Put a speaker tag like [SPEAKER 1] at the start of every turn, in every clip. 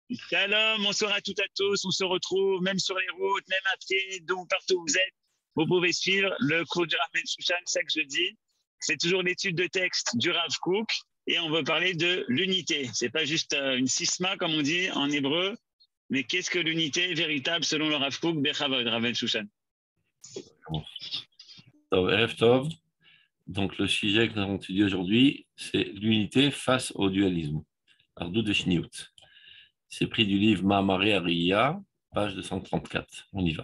[SPEAKER 1] Shalom, bonsoir à toutes et à tous. On se retrouve même sur les routes, même à pied, donc partout où vous êtes. Vous pouvez suivre le cours du Rav Ben Shushan chaque jeudi. C'est toujours l'étude de texte du Rav Kook et on veut parler de l'unité. C'est pas juste une sisma comme on dit en hébreu, mais qu'est-ce que l'unité véritable selon le Rav Kook, Bechavod, Rav Ben Shushan.
[SPEAKER 2] Erev Tov. Donc le sujet que nous avons étudié aujourd'hui, c'est l'unité face au dualisme. Ardou de Shniout. C'est pris du livre Mahamaré Ariya, page 234. On y va.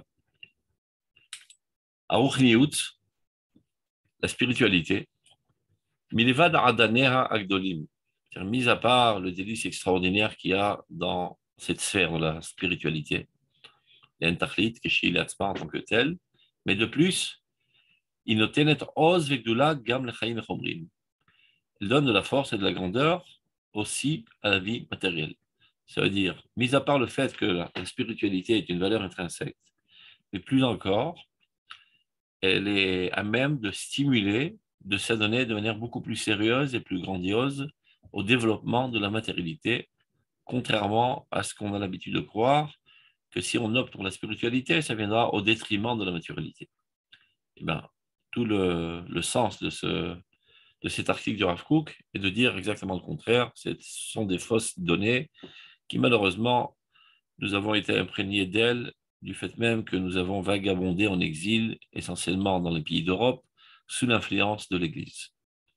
[SPEAKER 2] Aruch Niout, la spiritualité. Milevad Adaneha Agdolim. C'est-à-dire, mis à part le délice extraordinaire qu'il y a dans cette sphère de la spiritualité. Il y a un tachlit, Keshil Atzma en tant que tel. Mais de plus, il notenet oz vekdula gam lechaim echomrim. Il donne de la force et de la grandeur aussi à la vie matérielle. Ça veut dire, mis à part le fait que la spiritualité est une valeur intrinsèque, mais plus encore, elle est à même de stimuler, de s'adonner de manière beaucoup plus sérieuse et plus grandiose au développement de la matérialité, contrairement à ce qu'on a l'habitude de croire, que si on opte pour la spiritualité, ça viendra au détriment de la matérialité. Eh bien, tout le sens de cet article du Rav Kook est de dire exactement le contraire. Ce sont des fausses données qui, malheureusement, nous avons été imprégnés d'elles du fait même que nous avons vagabondé en exil, essentiellement dans les pays d'Europe, sous l'influence de l'Église,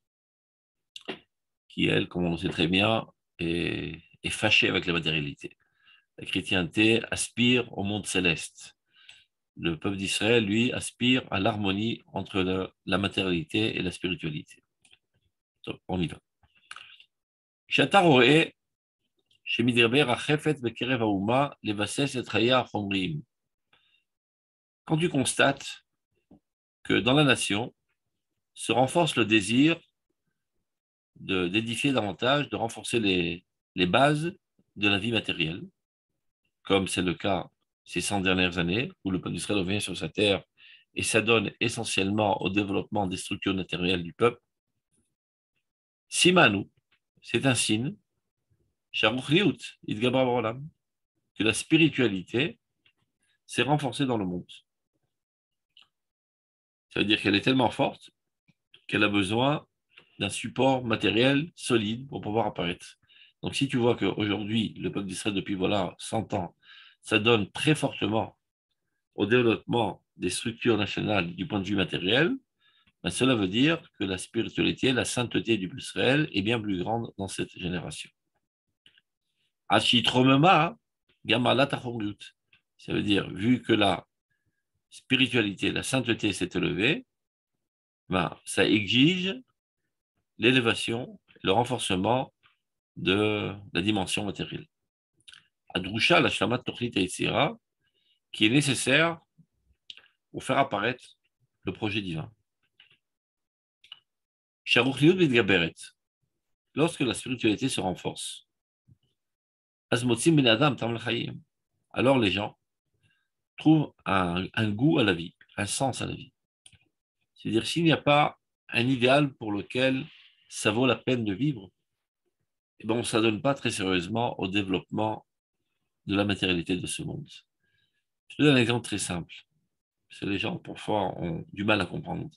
[SPEAKER 2] qui, elle, comme on le sait très bien, est fâchée avec la matérialité. La chrétienté aspire au monde céleste. Le peuple d'Israël, lui, aspire à l'harmonie entre la matérialité et la spiritualité. Donc, on y va. Shatar רואה שמתגבר החפץ בקרב האומה לבסס את חייה החומריים. Quand tu constates que dans la nation se renforce le désir d'édifier davantage, de renforcer les bases de la vie matérielle, comme c'est le cas ces 100 dernières années, où le peuple d'Israël revient sur sa terre et s'adonne essentiellement au développement des structures matérielles du peuple, Simanu, c'est un signe, que la spiritualité s'est renforcée dans le monde. Ça veut dire qu'elle est tellement forte qu'elle a besoin d'un support matériel solide pour pouvoir apparaître. Donc si tu vois qu'aujourd'hui, le peuple d'Israël, depuis 100 ans, ça donne très fortement au développement des structures nationales du point de vue matériel, ben cela veut dire que la spiritualité, la sainteté du peuple d'Israël est bien plus grande dans cette génération. Achitromema, Gamala Tachorut. Ça veut dire, vu que la spiritualité, la sainteté s'est élevée, ben, ça exige l'élévation, le renforcement de la dimension matérielle. Adrusha, la Shlamat Tochlit Eitzira, qui est nécessaire pour faire apparaître le projet divin. Sharuchliut Vidgaberet, lorsque la spiritualité se renforce, Azmotzim Ben Adam Tam L'Chaim, alors les gens trouvent un goût à la vie, un sens à la vie. C'est-à-dire, s'il n'y a pas un idéal pour lequel ça vaut la peine de vivre, eh ben, on ne s'adonne pas très sérieusement au développement de la matérialité de ce monde. Je te donne un exemple très simple, parce que les gens, parfois, ont du mal à comprendre.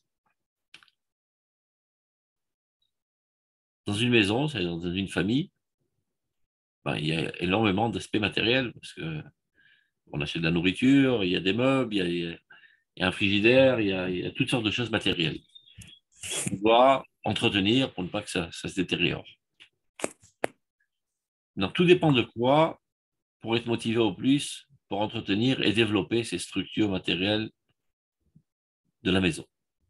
[SPEAKER 2] Dans une maison, c'est-à-dire dans une famille, ben, il y a énormément d'aspects matériels, parce qu'on achète de la nourriture, il y a des meubles, il y a un frigidaire, il y a toutes sortes de choses matérielles. On doit entretenir pour ne pas que ça se détériore. Donc, tout dépend de quoi pour être motivé au plus pour entretenir et développer ces structures matérielles de la maison.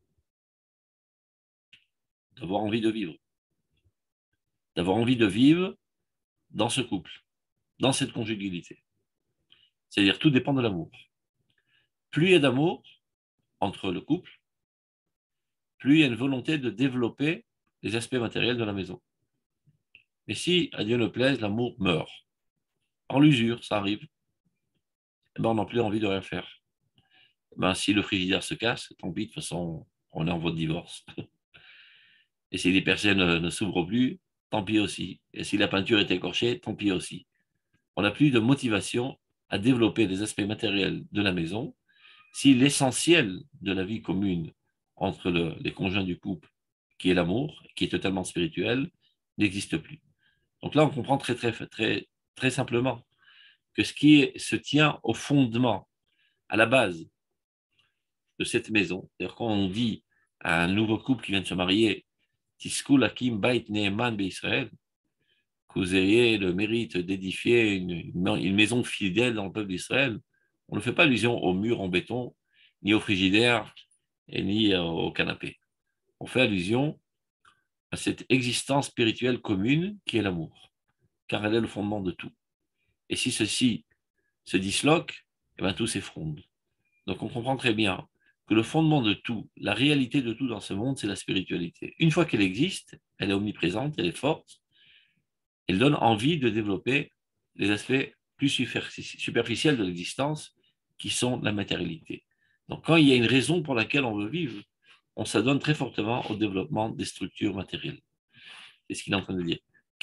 [SPEAKER 2] D'avoir envie de vivre. D'avoir envie de vivre dans ce couple, dans cette conjugalité. C'est-à-dire, tout dépend de l'amour. Plus il y a d'amour entre le couple, plus il y a une volonté de développer les aspects matériels de la maison. Mais si, à Dieu ne plaise, l'amour meurt, en l'usure, ça arrive, eh ben, on n'a plus envie de rien faire. Eh ben, si le frigidaire se casse, tant pis, de toute façon, on est en voie de divorce. Et si les persiennes ne s'ouvrent plus, tant pis aussi. Et si la peinture est écorchée, tant pis aussi. on n'a plus de motivation à développer les aspects matériels de la maison si l'essentiel de la vie commune entre les conjoints du couple, qui est l'amour, qui est totalement spirituel, n'existe plus. Donc là, on comprend très simplement que ce qui se tient au fondement, à la base de cette maison, c'est-à-dire quand on dit à un nouveau couple qui vient de se marier, Tisku Lakim Bait Neeman Israël, que vous ayez le mérite d'édifier une maison fidèle dans le peuple d'Israël, on ne fait pas allusion aux murs en béton, ni au frigidaire, et ni au canapé. On fait allusion à cette existence spirituelle commune qui est l'amour, car elle est le fondement de tout. Et si ceci se disloque, eh bien, tout s'effondre. Donc on comprend très bien que le fondement de tout, la réalité de tout dans ce monde, c'est la spiritualité. Une fois qu'elle existe, elle est omniprésente, elle est forte, elle donne envie de développer les aspects plus superficiels de l'existence, qui sont la matérialité. Donc quand il y a une raison pour laquelle on veut vivre, on s'adonne très fortement au développement des structures matérielles. C'est ce qu'il est en train de dire.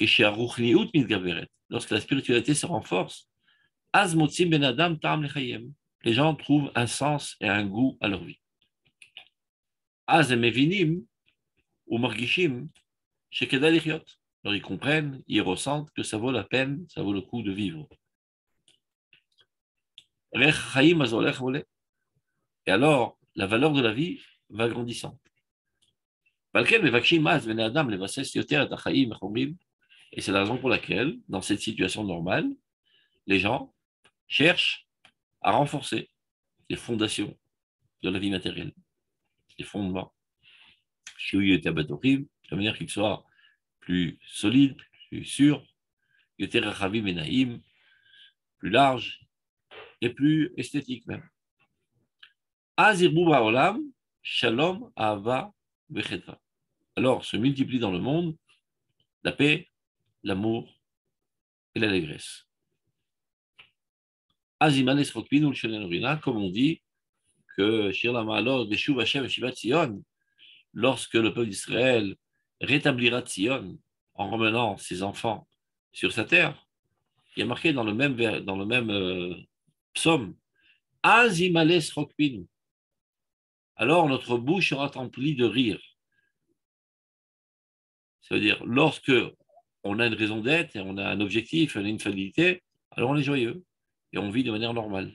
[SPEAKER 2] Lorsque la spiritualité se renforce, les gens trouvent un sens et un goût à leur vie. Alors ils comprennent, ils ressentent que ça vaut la peine, ça vaut le coup de vivre. Et alors, la valeur de la vie va grandissant. Et c'est la raison pour laquelle, dans cette situation normale, les gens cherchent à renforcer les fondations de la vie matérielle, les fondements, de manière qu'ils soient plus solides, plus sûrs, plus larges et plus esthétiques même. Shalom, Ahava, Vecheta. Alors se multiplient dans le monde la paix, l'amour et l'allégresse. Comme on dit que lorsque le peuple d'Israël rétablira Tzion en ramenant ses enfants sur sa terre, il y a marqué dans le même psaume, alors notre bouche sera remplie de rire. Ça veut dire, lorsque on a une raison d'être, et on a un objectif, on a une finalité, alors on est joyeux et on vit de manière normale.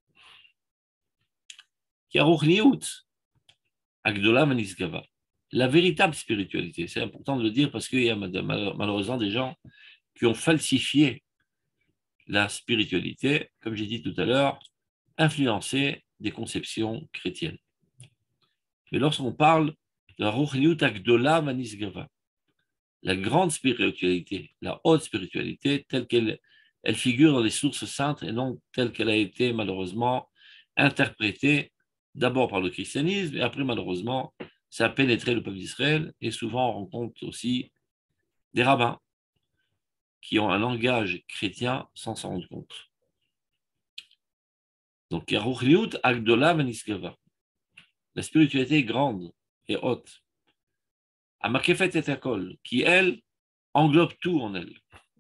[SPEAKER 2] La véritable spiritualité, c'est important de le dire parce qu'il y a malheureusement des gens qui ont falsifié la spiritualité, comme j'ai dit tout à l'heure, influencé des conceptions chrétiennes. Mais lorsqu'on parle de la Ruchniut Agdola Manisgava, la grande spiritualité, la haute spiritualité, telle qu'elle figure dans les sources saintes et non telle qu'elle a été malheureusement interprétée d'abord par le christianisme et après malheureusement ça a pénétré le peuple d'Israël et souvent on rencontre aussi des rabbins qui ont un langage chrétien sans s'en rendre compte. Donc, la spiritualité est grande et haute. Amakefet et Akol, qui elle englobe tout en elle,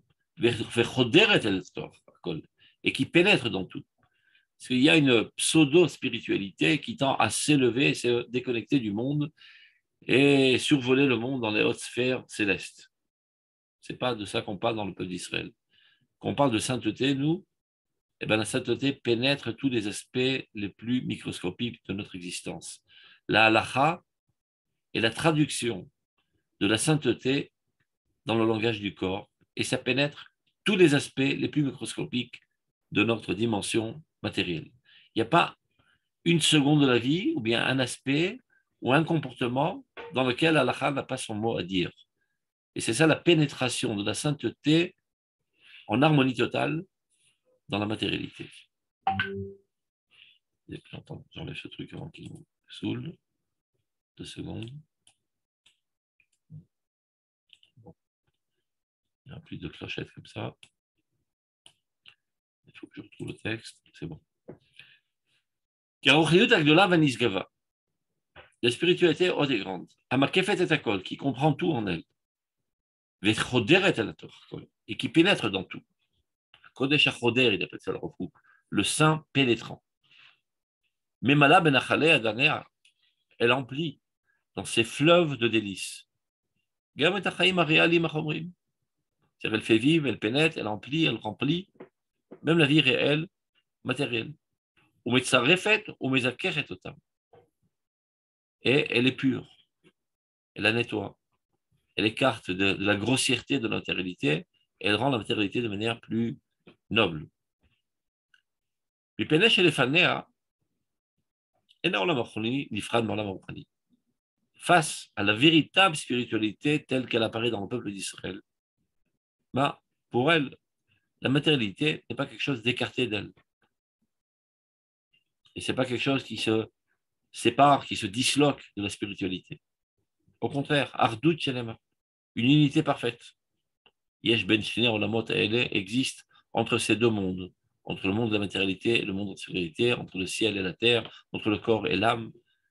[SPEAKER 2] et qui pénètre dans tout. Parce qu'il y a une pseudo-spiritualité qui tend à s'élever, se déconnecter du monde et survoler le monde dans les hautes sphères célestes. Ce n'est pas de ça qu'on parle dans le peuple d'Israël. Quand on parle de sainteté, nous, eh bien, la sainteté pénètre tous les aspects les plus microscopiques de notre existence. La halacha est la traduction de la sainteté dans le langage du corps et ça pénètre tous les aspects les plus microscopiques de notre dimension matérielle. Il n'y a pas une seconde de la vie ou bien un aspect ou un comportement dans lequel la halacha n'a pas son mot à dire. Et c'est ça la pénétration de la sainteté en harmonie totale dans la matérialité. J'enlève ce truc avant qu'il nous saoule. 2 secondes. Bon. Il n'y a plus de clochette comme ça. Il faut que je retrouve le texte. C'est bon. La spiritualité haute et grande. Amakefet et Akol, qui comprend tout en elle. Et qui pénètre dans tout. Kodesh HaChoder, il appelle ça le Rav Kook, le saint pénétrant. Memala ben Achalei Adanea, elle emplit dans ses fleuves de délices. Gam et Achaim Arealim Achomrim. C'est-à-dire, elle fait vivre, elle pénètre, elle emplit, elle remplit, même la vie réelle, matérielle. Ou Metzarefet, ou Mezakechet Otam. Et elle est pure, elle la nettoie, elle écarte de la grossièreté de la matérialité, et elle rend la matérialité de manière plus noble. Face à la véritable spiritualité telle qu'elle apparaît dans le peuple d'Israël, bah, pour elle, la matérialité n'est pas quelque chose d'écarté d'elle. Et ce n'est pas quelque chose qui se sépare, qui se disloque de la spiritualité. Au contraire, Ardut Shelema, une unité parfaite. Yesh ben Shiner Olamot Haele existe entre ces deux mondes, entre le monde de la matérialité et le monde de la spiritualité, entre le ciel et la terre, entre le corps et l'âme.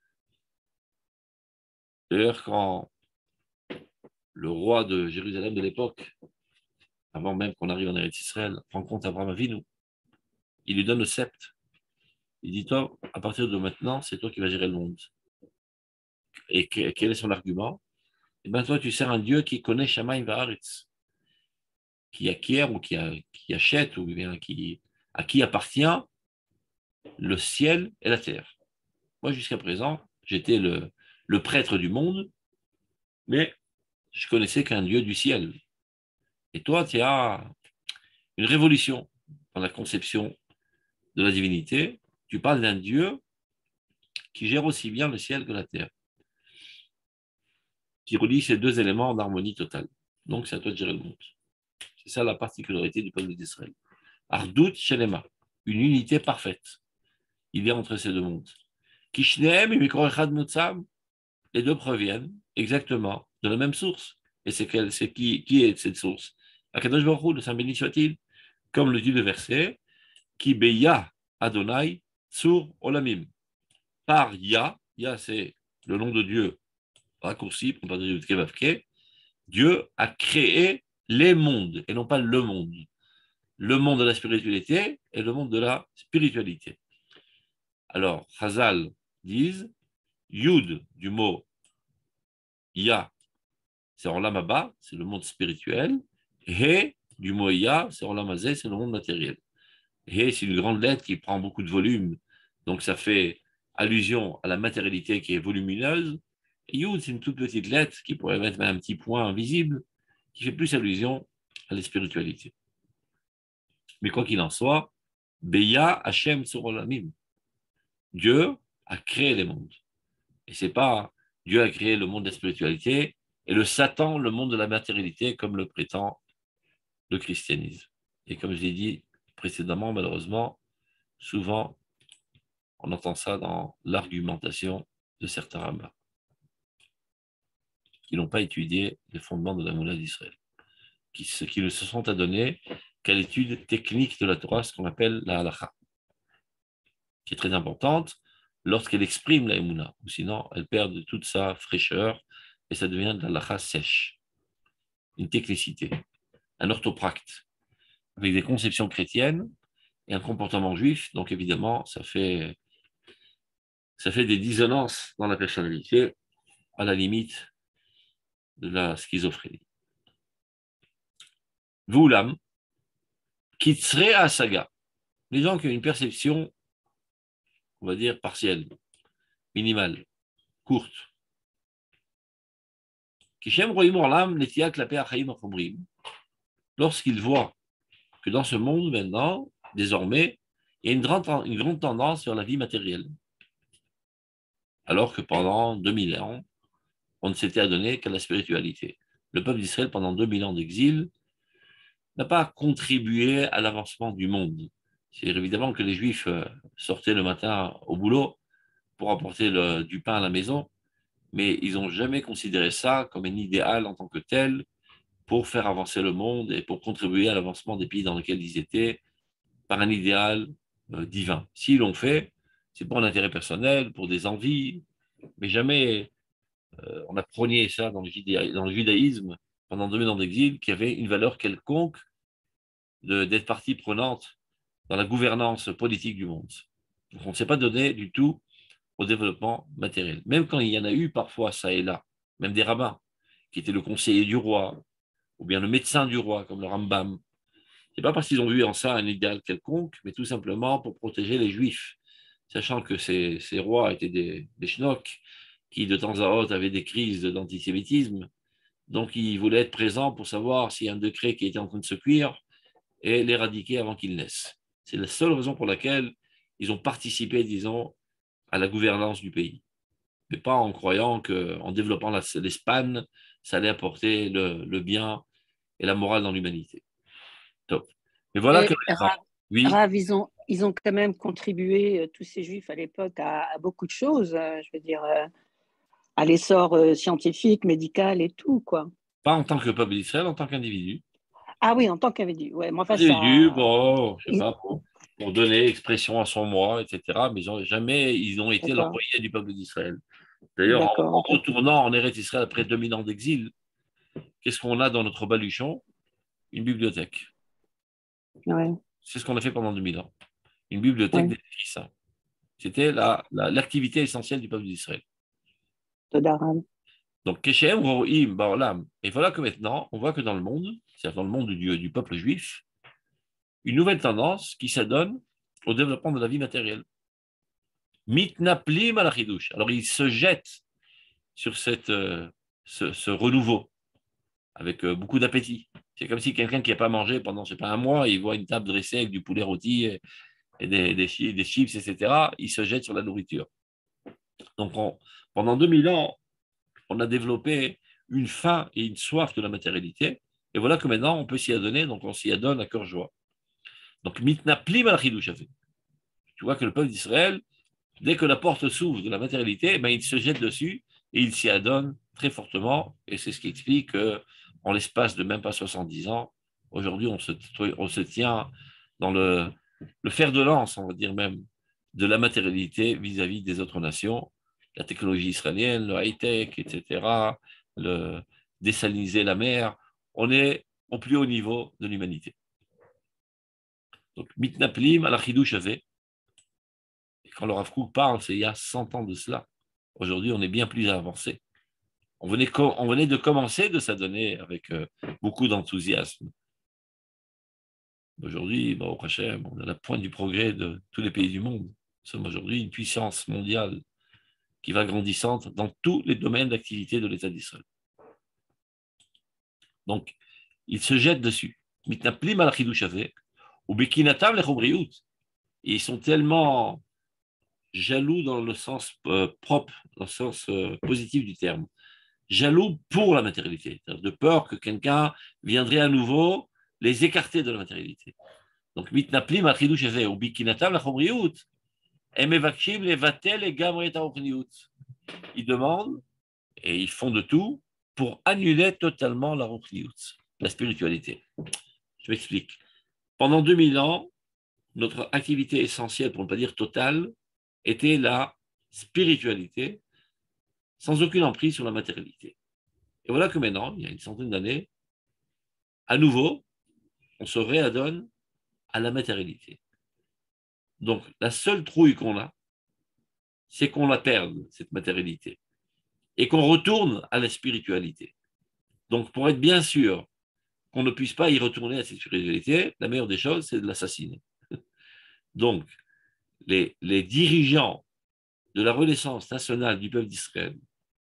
[SPEAKER 2] D'ailleurs, quand le roi de Jérusalem de l'époque, avant même qu'on arrive en Eretz Israël, rencontre Abraham Avinu, il lui donne le sceptre. Il dit, toi, à partir de maintenant, c'est toi qui vas gérer le monde. Et quel est son argument? Eh bien, toi, tu sers un Dieu qui connaît Shamaim Va'aretz, qui acquiert ou qui achète, ou bien à qui appartient le ciel et la terre. Moi, jusqu'à présent, j'étais le prêtre du monde, mais je connaissais qu'un Dieu du ciel. Et toi, tu as une révolution dans la conception de la divinité. Tu parles d'un Dieu qui gère aussi bien le ciel que la terre, qui relie ces deux éléments en harmonie totale. Donc, c'est à toi de gérer le monde. C'est ça la particularité du peuple d'Israël. Ardout Shelema, une unité parfaite. Il y a entre ces deux mondes. Kishneem et Mikroechad Mutsam, les deux proviennent exactement de la même source. Et c'est qui est cette source? Akadosh Baruch Hu, le Saint béni soit-il, comme le dit le verset, Ki beya Adonai sur Olamim. Par Ya, Ya c'est le nom de Dieu raccourci, pour ne pas dire Kevavke, Dieu a créé les mondes, et non pas le monde. Le monde de la spiritualité et le monde de la spiritualité. Alors, Chazal disent, Yud du mot Ya, c'est Olam Haba, c'est le monde spirituel, He du mot Ya, c'est Olam Hazeh, c'est le monde matériel. He, c'est une grande lettre qui prend beaucoup de volume, donc ça fait allusion à la matérialité qui est volumineuse. Et Yud, c'est une toute petite lettre qui pourrait mettre un petit point invisible, qui fait plus allusion à la spiritualité. Mais quoi qu'il en soit, Beya Hashem sur Olamim. Dieu a créé les mondes. Et c'est pas Dieu a créé le monde de la spiritualité et le Satan, le monde de la matérialité, comme le prétend le christianisme. Et comme je l'ai dit précédemment, malheureusement, souvent, on entend ça dans l'argumentation de certains rabbins qui n'ont pas étudié les fondements de la Moula d'Israël, qui ne se sont adonnés qu'à l'étude technique de la Torah, ce qu'on appelle la halakha, qui est très importante lorsqu'elle exprime la Emouna, ou sinon elle perd de toute sa fraîcheur et ça devient de la halakha sèche, une technicité, un orthopracte, avec des conceptions chrétiennes et un comportement juif, donc évidemment ça fait des dissonances dans la personnalité, à la limite de la schizophrénie. Voulam, Kitzre Asaga, les gens qui ont une perception, on va dire, partielle, minimale, courte. Lorsqu'ils voient que dans ce monde maintenant, désormais, il y a une grande tendance vers la vie matérielle. Alors que pendant 2000 ans, on ne s'était adonné qu'à la spiritualité. Le peuple d'Israël, pendant 2000 ans d'exil, n'a pas contribué à l'avancement du monde. C'est évidemment que les Juifs sortaient le matin au boulot pour apporter du pain à la maison, mais ils n'ont jamais considéré ça comme un idéal en tant que tel pour faire avancer le monde et pour contribuer à l'avancement des pays dans lesquels ils étaient par un idéal divin. S'ils l'ont fait, c'est pour un intérêt personnel, pour des envies, mais jamais on a prôné ça dans le judaïsme pendant 2000 ans d'exil, qui avait une valeur quelconque d'être partie prenante dans la gouvernance politique du monde. Donc, on ne s'est pas donné du tout au développement matériel. Même quand il y en a eu parfois, ça et là, même des rabbins, qui étaient le conseiller du roi, ou bien le médecin du roi, comme le Rambam. Ce n'est pas parce qu'ils ont vu en ça un idéal quelconque, mais tout simplement pour protéger les Juifs, sachant que ces rois étaient des schnocks, qui de temps à autre avaient des crises d'antisémitisme. Donc, ils voulaient être présents pour savoir s'il y a un décret qui était en train de se cuire et l'éradiquer avant qu'il naisse. C'est la seule raison pour laquelle ils ont participé, disons, à la gouvernance du pays. Mais pas en croyant qu'en développant l'Espagne, ça allait apporter le bien et la morale dans l'humanité. Top. Mais voilà que
[SPEAKER 3] Et
[SPEAKER 2] maintenant, oui,
[SPEAKER 3] Rav, ils ont quand même contribué, tous ces juifs à l'époque, à beaucoup de choses, je veux dire, à l'essor scientifique, médical et tout, quoi.
[SPEAKER 2] pas en tant que peuple d'Israël, en tant qu'individu.
[SPEAKER 3] Ah oui, en tant qu'individu, ouais, mais enfin,
[SPEAKER 2] Individu,
[SPEAKER 3] ça.
[SPEAKER 2] bon, je sais pas, pour donner expression à son moi, etc. Mais jamais ils ont été
[SPEAKER 3] D'accord,
[SPEAKER 2] l'employé du peuple d'Israël. D'ailleurs,
[SPEAKER 3] d'accord,
[SPEAKER 2] en
[SPEAKER 3] ok.
[SPEAKER 2] retournant en Eretz Israël après 2000 ans d'exil, qu'est-ce qu'on a dans notre baluchon? Une bibliothèque.
[SPEAKER 3] Ouais,
[SPEAKER 2] C'est ce qu'on a fait pendant 2000 ans. Une bibliothèque
[SPEAKER 3] ouais,
[SPEAKER 2] d'écrits saints. C'était l'activité essentielle du peuple d'Israël.
[SPEAKER 3] Toda Rav.
[SPEAKER 2] Donc, Keshem, Ro'im, Ba'olam. Et voilà que maintenant, on voit que dans le monde, c'est-à-dire dans le monde du peuple juif, une nouvelle tendance qui s'adonne au développement de la vie matérielle. Mitnaplim al-Chidouche. Alors, il se jette sur ce renouveau avec beaucoup d'appétit. C'est comme si quelqu'un qui n'a pas mangé pendant, je sais pas, un mois, il voit une table dressée avec du poulet rôti et des chips, etc. Il se jette sur la nourriture. Donc, pendant 2000 ans, on a développé une faim et une soif de la matérialité. Et voilà que maintenant, on peut s'y adonner, donc on s'y adonne à cœur joie. Donc, mitnaplim al-Chidouche. Tu vois que le peuple d'Israël, dès que la porte s'ouvre de la matérialité, il se jette dessus et il s'y adonne très fortement. Et c'est ce qui explique qu'en l'espace de même pas 70 ans, aujourd'hui, on se tient dans le fer de lance, on va dire même, de la matérialité vis-à-vis des autres nations, la technologie israélienne, le high-tech, etc., le désaliniser la mer. On est au plus haut niveau de l'humanité. Donc, mitnaplim al chidouche avait. Quand le Rav Kook parle, c'est il y a 100 ans de cela. Aujourd'hui, on est bien plus avancé. On venait de commencer de s'adonner avec beaucoup d'enthousiasme. Aujourd'hui, au Hachem, on est à la pointe du progrès de tous les pays du monde. Nous sommes aujourd'hui une puissance mondiale qui va grandissante dans tous les domaines d'activité de l'État d'Israël. Donc, ils se jettent dessus. Mitnaplim al chidouche ou bekinatam lechobriut. Ils sont tellement jaloux dans le sens propre, dans le sens positif du terme. Jaloux pour la matérialité, de peur que quelqu'un viendrait à nouveau les écarter de la matérialité. Donc, mitnaplim achidou chez ou bikinatam la chobriut, et mevakshim les vatel et gamret aochniut. Ils demandent et ils font de tout pour annuler totalement la rochniut, la spiritualité. Je m'explique. Pendant 2000 ans, notre activité essentielle, pour ne pas dire totale, était la spiritualité, sans aucune emprise sur la matérialité. Et voilà que maintenant, il y a une centaine d'années, à nouveau, on se réadonne à la matérialité. Donc, la seule trouille qu'on a, c'est qu'on la perde, cette matérialité, et qu'on retourne à la spiritualité. Donc, pour être bien sûr qu'on ne puisse pas y retourner à cette spiritualité, la meilleure des choses, c'est de l'assassiner. Donc, les dirigeants de la Renaissance nationale du peuple d'Israël,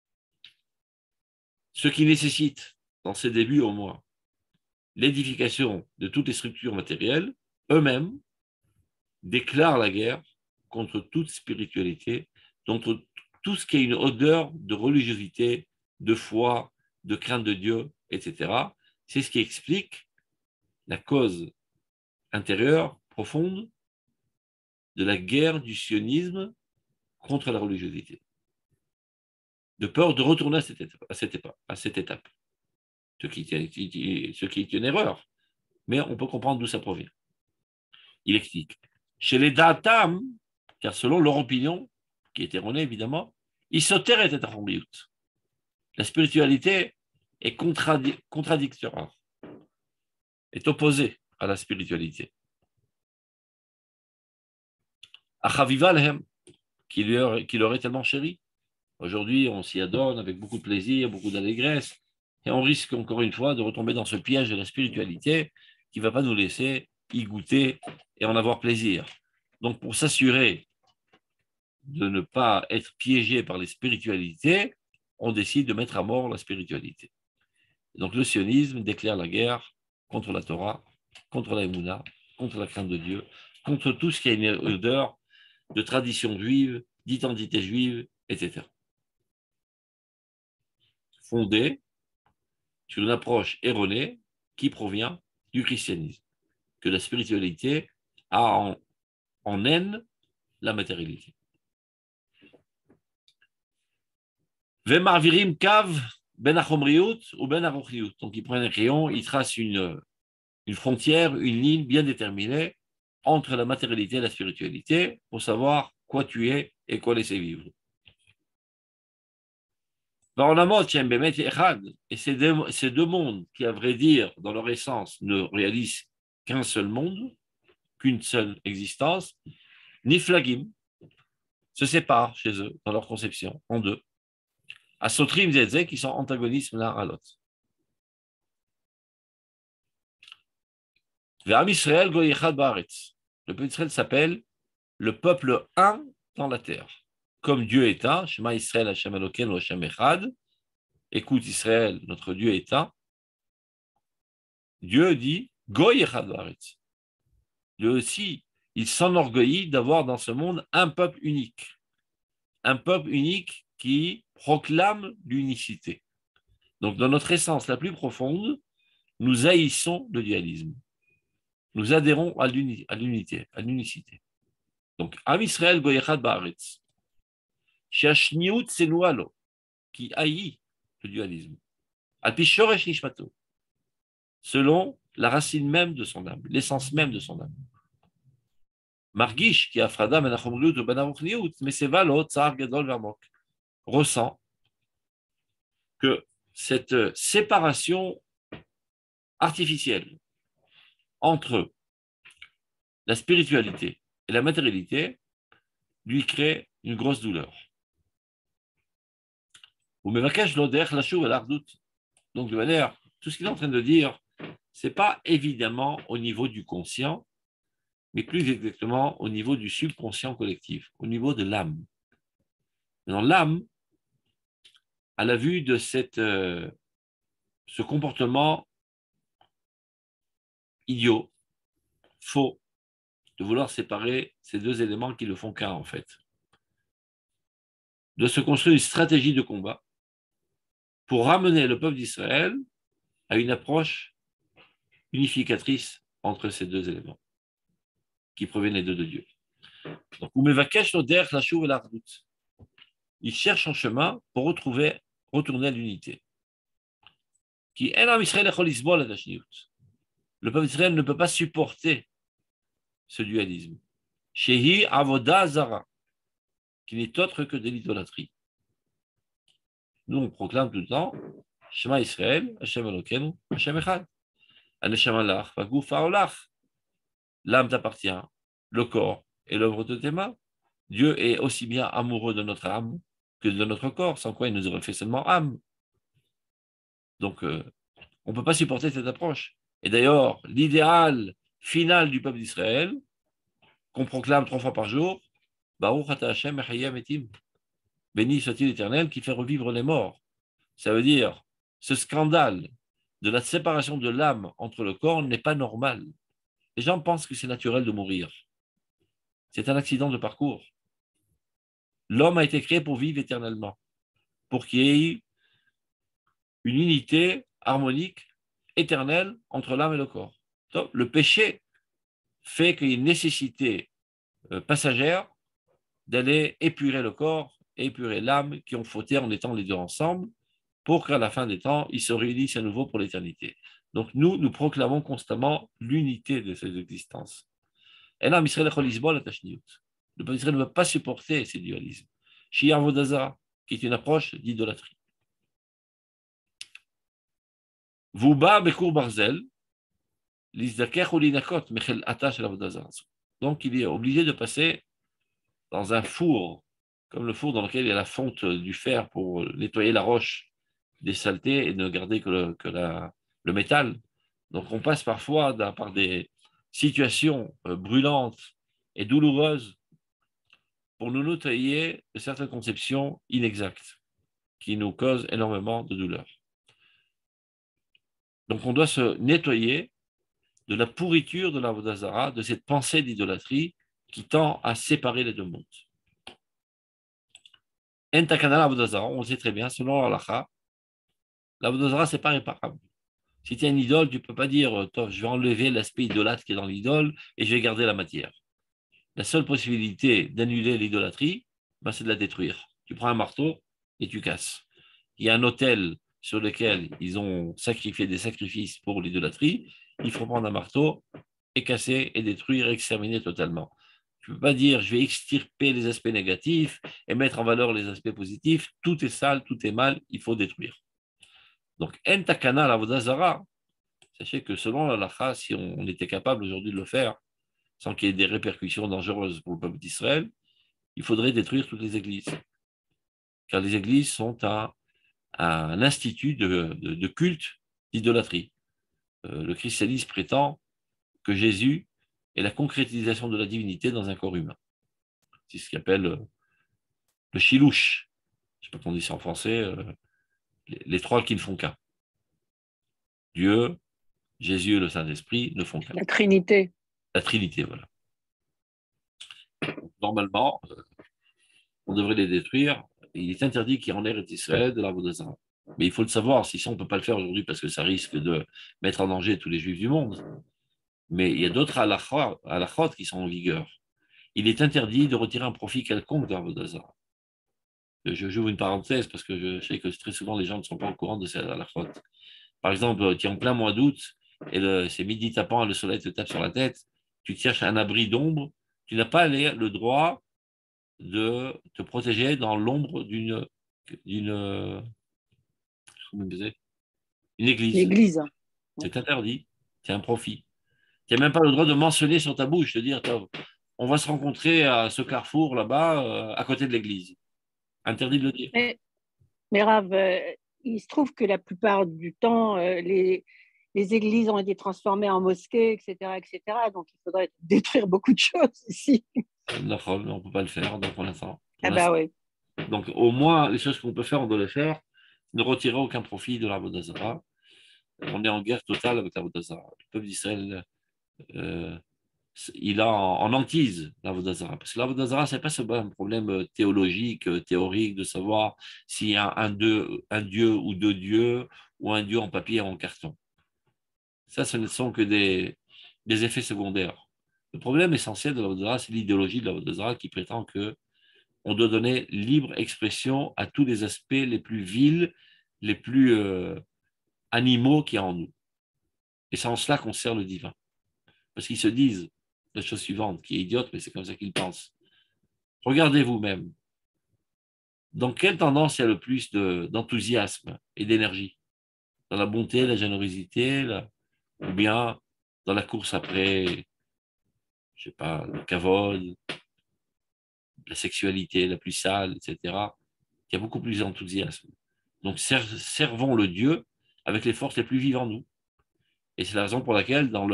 [SPEAKER 2] ce qui nécessite, dans ses débuts au moins, l'édification de toutes les structures matérielles, eux-mêmes déclarent la guerre contre toute spiritualité, contre tout ce qui est une odeur de religiosité, de foi, de crainte de Dieu, etc. C'est ce qui explique la cause intérieure, profonde, de la guerre du sionisme contre la religiosité. De peur de retourner à cette étape. Ce qui est une erreur, mais on peut comprendre d'où ça provient. Il explique. Chez les Datam, car selon leur opinion, qui est erronée évidemment, ils sautèrent et étaient. La spiritualité est contradictoire, est opposée à la spiritualité. Achaviva lehem, qui leur est tellement chéri. Aujourd'hui, on s'y adonne avec beaucoup de plaisir, beaucoup d'allégresse, et on risque encore une fois de retomber dans ce piège de la spiritualité qui ne va pas nous laisser y goûter et en avoir plaisir. Donc, pour s'assurer de ne pas être piégé par les spiritualités, on décide de mettre à mort la spiritualité. Donc, le sionisme déclare la guerre contre la Torah, contre la Emouna, contre la crainte de Dieu, contre tout ce qui a une odeur de tradition juive, d'identité juive, etc. Fondé sur une approche erronée qui provient du christianisme, que la spiritualité a en haine la matérialité. Vemarvirim kav ben achomriut ou ben arochriut. Donc il prend un crayon, il trace une frontière, une ligne bien déterminée entre la matérialité et la spiritualité pour savoir quoi tu es et quoi laisser vivre. Et ces deux mondes qui, à vrai dire, dans leur essence, ne réalisent qu'un seul monde, qu'une seule existence, Niflagim se séparent chez eux, dans leur conception, en deux. Asotrim Zezé, qui sont antagonistes l'un à l'autre. Ve'am Israël Goyechad Baaretz. Le peuple d'Israël s'appelle le peuple un dans la terre. Comme Dieu est un, Shema Israël Hashem Elokeinu Hashem Echad, écoute Israël, notre Dieu est un. Dieu dit Goyechad Baaretz. Dieu aussi, il s'enorgueillit d'avoir dans ce monde un peuple unique. Un peuple unique qui proclame l'unicité. Donc, dans notre essence la plus profonde, nous haïssons le dualisme. Nous adhérons à l'unité, à l'unicité. Donc, Am Israël Goyechad Baaretz, Shashniut Senualo, qui haït le dualisme. Alpi Shoresh Nishmato, selon la racine même de son âme, l'essence même de son âme. Margish, qui a Frada Menachomriut ou Benaruchniut, mais c'est Valo, Tsar Gadol Vermok, ressent que cette séparation artificielle entre la spiritualité et la matérialité lui crée une grosse douleur. Donc, de manière, tout ce qu'il est en train de dire, ce n'est pas évidemment au niveau du conscient, mais plus exactement au niveau du subconscient collectif, au niveau de l'âme. Dans l'âme, à la vue de ce comportement idiot, faux, de vouloir séparer ces deux éléments qui ne le font qu'un en fait, de se construire une stratégie de combat pour ramener le peuple d'Israël à une approche unificatrice entre ces deux éléments qui proviennent les deux de Dieu. Donc, il cherche un chemin pour retourner à l'unité. Le peuple d'Israël ne peut pas supporter ce dualisme. Shehi avoda zara, qui n'est autre que de l'idolâtrie. Nous, on proclame tout le temps Shema Israël, Hashem Elokeinu, Hashem Echad. Aneshama lach, vaguf haolach. L'âme t'appartient, le corps est l'œuvre de tes mains. Dieu est aussi bien amoureux de notre âme que de notre corps, sans quoi il nous aurait fait seulement âme. Donc, on ne peut pas supporter cette approche. Et d'ailleurs, l'idéal final du peuple d'Israël, qu'on proclame 3 fois par jour, Baruch ata Hashem mechayeh metim. Béni soit-il l'Éternel qui fait revivre les morts. Ça veut dire, ce scandale de la séparation de l'âme entre le corps n'est pas normal. Les gens pensent que c'est naturel de mourir. C'est un accident de parcours. L'homme a été créé pour vivre éternellement, pour qu'il y ait une unité harmonique, éternelle, entre l'âme et le corps. Donc, le péché fait qu'il y a une nécessité passagère d'aller épurer le corps et épurer l'âme qui ont fauté en étant les deux ensemble, pour qu'à la fin des temps, ils se réunissent à nouveau pour l'éternité. Donc nous proclamons constamment l'unité de ces existences. Et là, le peuple d'Israël ne va pas supporter ces dualismes. Shia Vodazara, qui est une approche d'idolâtrie. Vouba Bekour Barzel, l'izdaker ou l'inakot, mechel atash la vodazara. Donc, il est obligé de passer dans un four, comme le four dans lequel il y a la fonte du fer pour nettoyer la roche des saletés et ne garder le métal. Donc, on passe parfois par des situations brûlantes et douloureuses pour nous nettoyer de certaines conceptions inexactes qui nous causent énormément de douleur. Donc, on doit se nettoyer de la pourriture de la Vodazara, de cette pensée d'idolâtrie qui tend à séparer les deux mondes. En takana la Vodazara, on le sait très bien, selon l'Alacha, la Vodazara, ce n'est pas réparable. Si tu as une idole, tu ne peux pas dire je vais enlever l'aspect idolâtre qui est dans l'idole et je vais garder la matière. La seule possibilité d'annuler l'idolâtrie, c'est de la détruire. Tu prends un marteau et tu casses. Il y a un autel sur lequel ils ont sacrifié des sacrifices pour l'idolâtrie. Il faut prendre un marteau et casser et détruire, exterminer totalement. Tu ne peux pas dire je vais extirper les aspects négatifs et mettre en valeur les aspects positifs. Tout est sale, tout est mal, il faut détruire. Donc, en takana la vodazara, sachez que selon la lacha, si on était capable aujourd'hui de le faire, sans qu'il y ait des répercussions dangereuses pour le peuple d'Israël, il faudrait détruire toutes les églises. Car les églises sont un institut de culte, d'idolâtrie. Le christianisme prétend que Jésus est la concrétisation de la divinité dans un corps humain. C'est ce qu'il appelle le chilouche. Je ne sais pas comment on dit ça en français, les trois qui ne font qu'un. Dieu, Jésus et le Saint-Esprit ne font qu'un.
[SPEAKER 3] La Trinité.
[SPEAKER 2] La Trinité, voilà. Normalement, on devrait les détruire. Il est interdit qu'il y ait en Eretz Israël de la Vodazara. Mais il faut le savoir, si ça, on ne peut pas le faire aujourd'hui parce que ça risque de mettre en danger tous les juifs du monde. Mais il y a d'autres halachot qui sont en vigueur. Il est interdit de retirer un profit quelconque de la Vodazara. J'ouvre une parenthèse parce que je sais que très souvent les gens ne sont pas au courant de ces halachot. Par exemple, tu es en plein mois d'août et c'est midi tapant et le soleil te tape sur la tête, tu te cherches un abri d'ombre, tu n'as pas le droit de te protéger dans l'ombre d'une église.
[SPEAKER 3] L'église.
[SPEAKER 2] C'est interdit, c'est un profit. Tu n'as même pas le droit de mentionner sur ta bouche, de dire on va se rencontrer à ce carrefour là-bas, à côté de l'église. Interdit de le dire.
[SPEAKER 3] Mais Rav, il se trouve que la plupart du temps, les églises ont été transformées en mosquées, etc., etc. Donc, il faudrait détruire beaucoup de choses ici.
[SPEAKER 2] Non, on ne peut pas le faire, donc pour l'instant.
[SPEAKER 3] Ah bah oui.
[SPEAKER 2] Donc, au moins, les choses qu'on peut faire, on doit les faire. Ne retirer aucun profit de la Vodazara. On est en guerre totale avec la Vodazara. Le peuple d'Israël, il a en hantise la Vodazara. Parce que la Vodazara, ce n'est pas seulement un problème théologique, théorique, de savoir s'il y a un dieu ou deux dieux, ou un dieu en papier ou en carton. Ça, ce ne sont que des effets secondaires. Le problème essentiel de la Vodazara, c'est l'idéologie de la Vodazara qui prétend que on doit donner libre expression à tous les aspects les plus vils, les plus animaux qu'il y a en nous. Et c'est en cela qu'on sert le divin. Parce qu'ils se disent la chose suivante, qui est idiote, mais c'est comme ça qu'ils pensent. Regardez vous-même. Dans quelle tendance il y a le plus d'enthousiasme et d'énergie? Dans la bonté, la générosité, ou bien dans la course après, je sais pas, le kavod, la sexualité la plus sale, etc. Il y a beaucoup plus d'enthousiasme. Donc, servons le Dieu avec les forces les plus vives en nous. Et c'est la raison pour laquelle, dans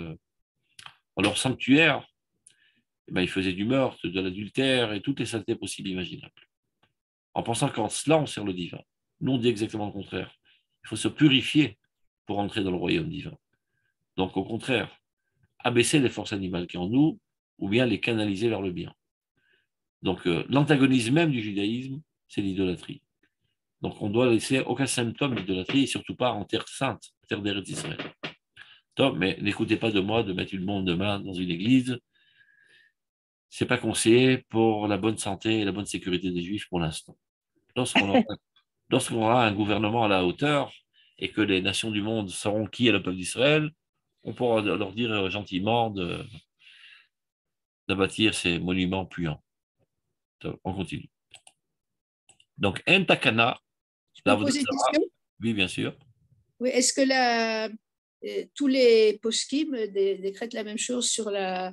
[SPEAKER 2] leur sanctuaire, ils faisaient du meurtre, de l'adultère et toutes les saletés possibles et imaginables. En pensant qu'en cela, on sert le divin. Nous, on dit exactement le contraire. Il faut se purifier pour entrer dans le royaume divin. Donc, au contraire, abaisser les forces animales qui sont en nous ou bien les canaliser vers le bien. Donc, l'antagonisme même du judaïsme, c'est l'idolâtrie. Donc, on doit laisser aucun symptôme d'idolâtrie, et surtout pas en terre sainte, terre d'Eretz Israël. Mais n'écoutez pas de moi de mettre une bombe de main dans une église. Ce n'est pas conseillé pour la bonne santé et la bonne sécurité des Juifs pour l'instant. Lorsqu'on aura un gouvernement à la hauteur et que les nations du monde sauront qui est le peuple d'Israël, on pourra leur dire gentiment d'abattre ces monuments puants. On continue. Donc, en takana,
[SPEAKER 4] je peux poser une question?
[SPEAKER 2] oui, bien sûr.
[SPEAKER 4] Oui, est-ce que tous les poskim décrètent la même chose sur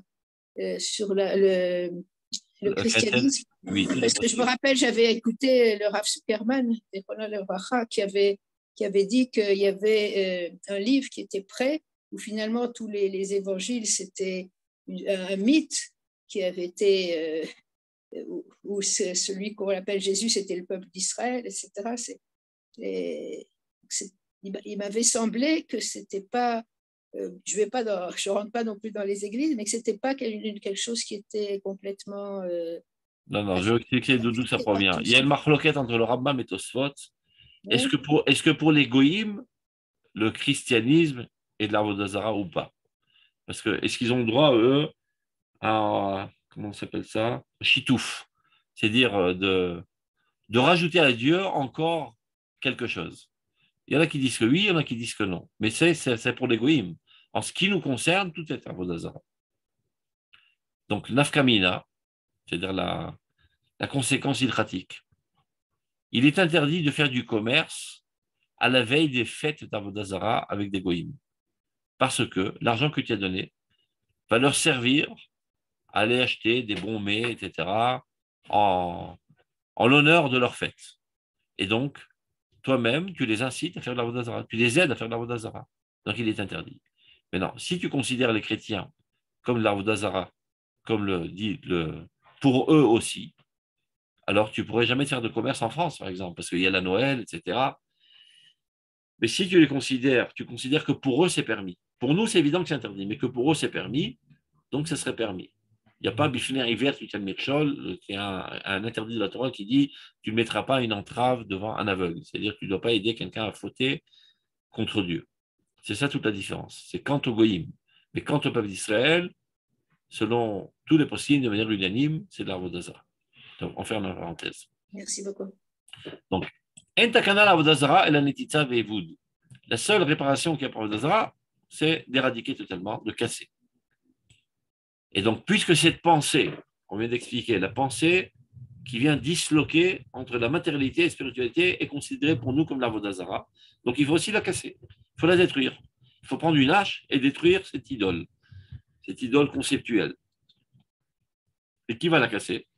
[SPEAKER 4] le christianisme.
[SPEAKER 2] Oui,
[SPEAKER 4] Parce que je me rappelle, j'avais écouté le Rav Superman, qui avait dit qu'il y avait un livre qui était prêt, où finalement tous les évangiles, c'était un mythe qui avait été, où celui qu'on appelle Jésus, c'était le peuple d'Israël, etc. Il m'avait semblé que c'était pas, je rentre pas non plus dans les églises, mais que c'était pas quelque chose qui était complètement.
[SPEAKER 2] Non, je vais expliquer d'où ça provient. Il y a une marloquette entre le Rambam et Tosfot.
[SPEAKER 4] Ouais.
[SPEAKER 2] Est-ce que pour les goïms, le christianisme est de l'Avodah Zarah ou pas? Parce que est-ce qu'ils ont le droit, eux, à, comment on s'appelle ça? Chitouf. C'est-à-dire de rajouter à Dieu encore quelque chose. Il y en a qui disent que oui, il y en a qui disent que non. Mais c'est pour les goïms. En ce qui nous concerne, tout est Avodah Zarah. Donc, nafkamina, c'est-à-dire la conséquence ilchatique. Il est interdit de faire du commerce à la veille des fêtes d'Avodah Zarah avec des goïms. Parce que l'argent que tu as donné va leur servir à aller acheter des bons mets, etc., en l'honneur de leur fête. Et donc, toi-même, tu les incites à faire de l'Avodah Zarah, tu les aides à faire de l'Avodah Zarah. Donc, il est interdit. Maintenant, si tu considères les chrétiens comme de l'Avodah Zarah, comme le dit pour eux aussi, alors tu ne pourrais jamais faire de commerce en France, par exemple, parce qu'il y a la Noël, etc. Mais si tu considères que pour eux, c'est permis. Pour nous, c'est évident que c'est interdit, mais que pour eux, c'est permis, donc ça serait permis. Il n'y a pas Bifner Hiver qui tient le Metchol, qui est un interdit de la Torah qui dit tu ne mettras pas une entrave devant un aveugle. C'est-à-dire que tu ne dois pas aider quelqu'un à fauter contre Dieu. C'est ça toute la différence. C'est quant au Goïm. Mais quant au peuple d'Israël, selon tous les possibles, de manière unanime, c'est de l'Avodah Zarah. Donc, on ferme la parenthèse.
[SPEAKER 4] Merci beaucoup.
[SPEAKER 2] Donc, Entakana l'Avodah Zarah et la Netitza Ve'evud. La seule réparation qu'il y a pour l'Avodah Zarah, c'est d'éradiquer totalement, de casser. Et donc, puisque cette pensée, on vient d'expliquer, la pensée qui vient disloquer entre la matérialité et la spiritualité est considérée pour nous comme l'Avodah Zarah. Donc, il faut aussi la casser. Il faut la détruire. Il faut prendre une hache et détruire cette idole conceptuelle. Et qui va la casser?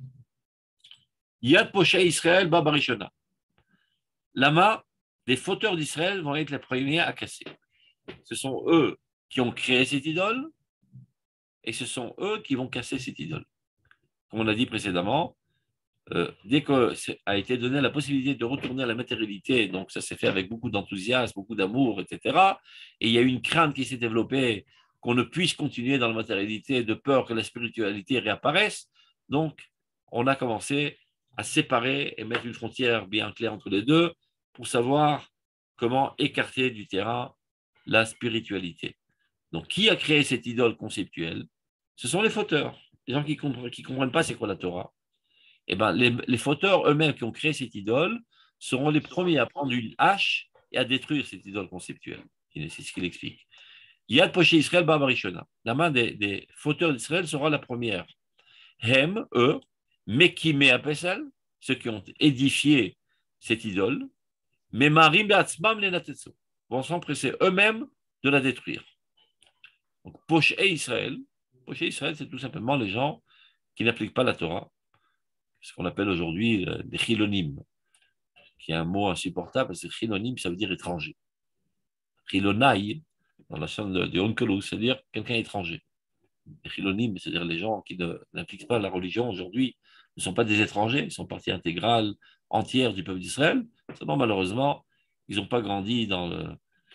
[SPEAKER 2] Yad Poshay Israël Babarishona. Lama, les fauteurs d'Israël vont être les premiers à casser. Ce sont eux qui ont créé cette idole et ce sont eux qui vont casser cette idole. Comme on l'a dit précédemment, dès qu'a été donnée la possibilité de retourner à la matérialité, donc ça s'est fait avec beaucoup d'enthousiasme, beaucoup d'amour, etc. Et il y a eu une crainte qui s'est développée qu'on ne puisse continuer dans la matérialité de peur que la spiritualité réapparaisse. Donc, on a commencé à séparer et mettre une frontière bien claire entre les deux pour savoir comment écarter du terrain la spiritualité. Donc, qui a créé cette idole conceptuelle? Ce sont les fauteurs, les gens qui ne comprennent pas c'est quoi la Torah. Eh ben, les fauteurs eux-mêmes qui ont créé cette idole seront les premiers à prendre une hache et à détruire cette idole conceptuelle. C'est ce qu'il explique. Yad Poshe Israël Babarishona. La main des fauteurs d'Israël sera la première. Hem, eux, Mekime Apesal, ceux qui ont édifié cette idole, mais Marim Beatzmam Lenatetsu, vont s'empresser eux-mêmes de la détruire. Donc, Poshe Israël, c'est tout simplement les gens qui n'appliquent pas la Torah, ce qu'on appelle aujourd'hui des chilonim, qui est un mot insupportable, parce que chilonim, ça veut dire étranger. Chilonai, dans la chaîne de Onkelos, c'est-à-dire quelqu'un étranger. Les chilonim, c'est-à-dire les gens qui n'appliquent pas la religion aujourd'hui, ne sont pas des étrangers, ils sont partie intégrale, entière du peuple d'Israël. Seulement, malheureusement, ils n'ont pas grandi dans le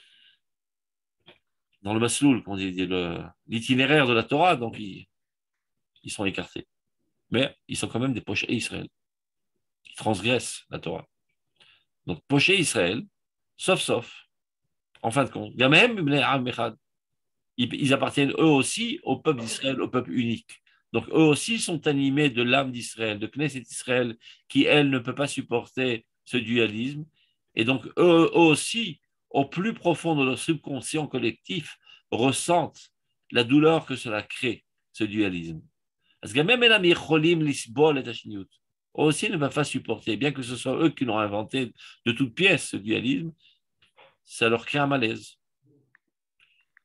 [SPEAKER 2] masloul, l'itinéraire de la Torah, donc ils sont écartés. Mais ils sont quand même des pochés Israël, qui transgressent la Torah. Donc, pochés Israël, sauf, en fin de compte, il y a même ils appartiennent eux aussi au peuple d'Israël, au peuple unique. Donc, eux aussi sont animés de l'âme d'Israël, de Knesset Israël, qui, elle, ne peut pas supporter ce dualisme. Et donc, eux aussi, au plus profond de leur subconscient collectif, ressentent la douleur que cela crée, ce dualisme. Parce que même eux aussi ne peuvent pas supporter, bien que ce soit eux qui l'ont inventé de toutes pièces, ce dualisme, ça leur crée un malaise.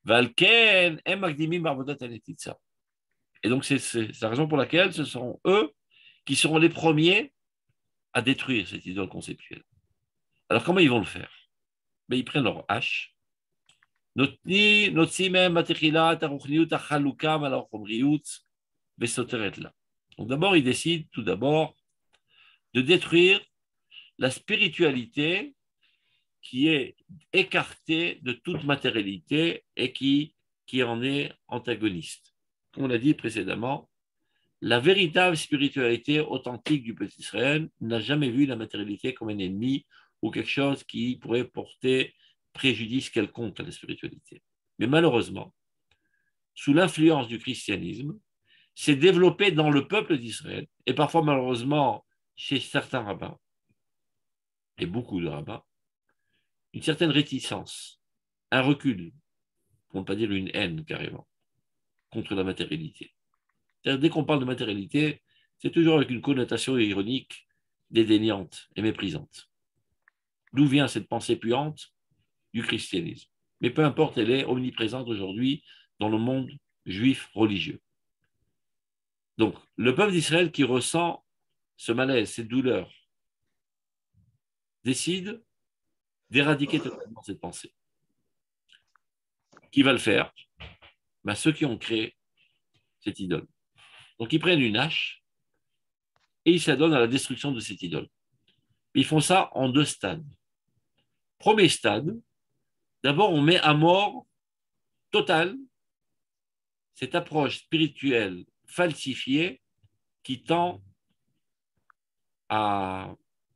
[SPEAKER 2] Valken, Magdimim Barbodat Anetitsa. Et donc, c'est la raison pour laquelle ce sont eux qui seront les premiers à détruire cette idole conceptuelle. Alors, comment ils vont le faire? Ben, ils prennent leur hache. Donc, d'abord, ils décident tout d'abord de détruire la spiritualité qui est écartée de toute matérialité et qui en est antagoniste. Comme on l'a dit précédemment, la véritable spiritualité authentique du peuple d'Israël n'a jamais vu la matérialité comme un ennemi ou quelque chose qui pourrait porter préjudice quelconque à la spiritualité. Mais malheureusement, sous l'influence du christianisme, s'est développé dans le peuple d'Israël, et parfois malheureusement chez certains rabbins, et beaucoup de rabbins, une certaine réticence, un recul, pour ne pas dire une haine carrément, contre la matérialité. Dès qu'on parle de matérialité, c'est toujours avec une connotation ironique, dédaignante et méprisante. D'où vient cette pensée puante? Du christianisme. Mais peu importe, elle est omniprésente aujourd'hui dans le monde juif religieux. Donc, le peuple d'Israël qui ressent ce malaise, cette douleur, décide d'éradiquer totalement cette pensée. Qui va le faire? Ben, ceux qui ont créé cette idole. Donc, ils prennent une hache et ils s'adonnent à la destruction de cette idole. Ils font ça en 2 stades. Premier stade, d'abord, on met à mort totale cette approche spirituelle falsifiée qui tend à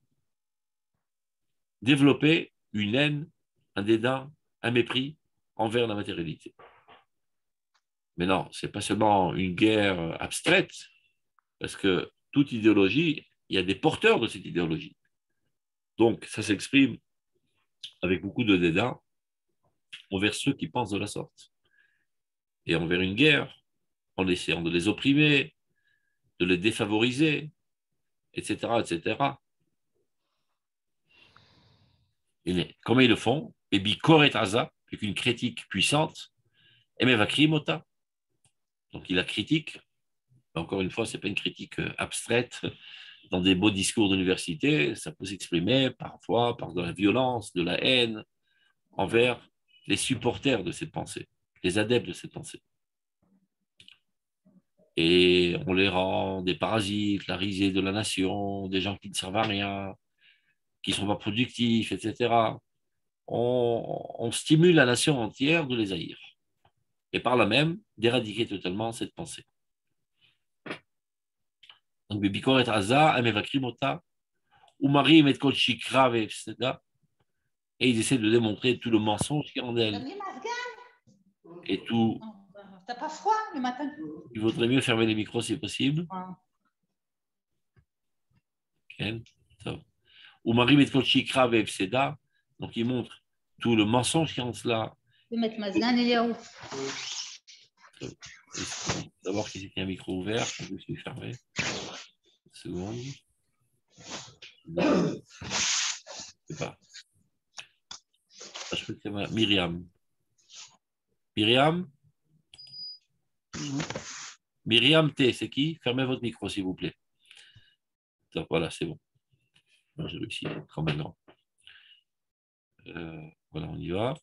[SPEAKER 2] développer une haine, un dédain, un mépris envers la matérialité. Mais non, ce n'est pas seulement une guerre abstraite, parce que toute idéologie, il y a des porteurs de cette idéologie. Donc, ça s'exprime avec beaucoup de dédain envers ceux qui pensent de la sorte. Et envers une guerre, en essayant de les opprimer, de les défavoriser, etc., etc. Et comment ils le font? Et Bikoret Aza, avec une critique puissante, et Mevakrimota. Donc il la critique. Encore une fois, ce n'est pas une critique abstraite. Dans des beaux discours d'université, ça peut s'exprimer parfois par de la violence, de la haine envers les supporters de cette pensée, les adeptes de cette pensée. Et on les rend des parasites, la risée de la nation, des gens qui ne servent à rien, qui ne sont pas productifs, etc. On stimule la nation entière de les haïr. Et par là même, d'éradiquer totalement cette pensée. Donc, Bikoret Aza, Amevakrimota, Umari Metkol Shikra Vefseda, et ils essaient de démontrer tout le mensonge qui est en elle. Et tout.
[SPEAKER 5] T'as pas froid le matin?
[SPEAKER 2] Il vaudrait mieux fermer les micros si possible. Umari Metkol Shikra Vefseda, donc il montre tout le mensonge qui est en cela. D'abord qu'il y a un micro ouvert, je vais le fermer. Une seconde. Non. Je sais pas. Je peux que Myriam. Myriam? Myriam T, c'est qui? Fermez votre micro, s'il vous plaît. Donc, voilà, c'est bon. J'ai réussi quand même. Voilà, on y va.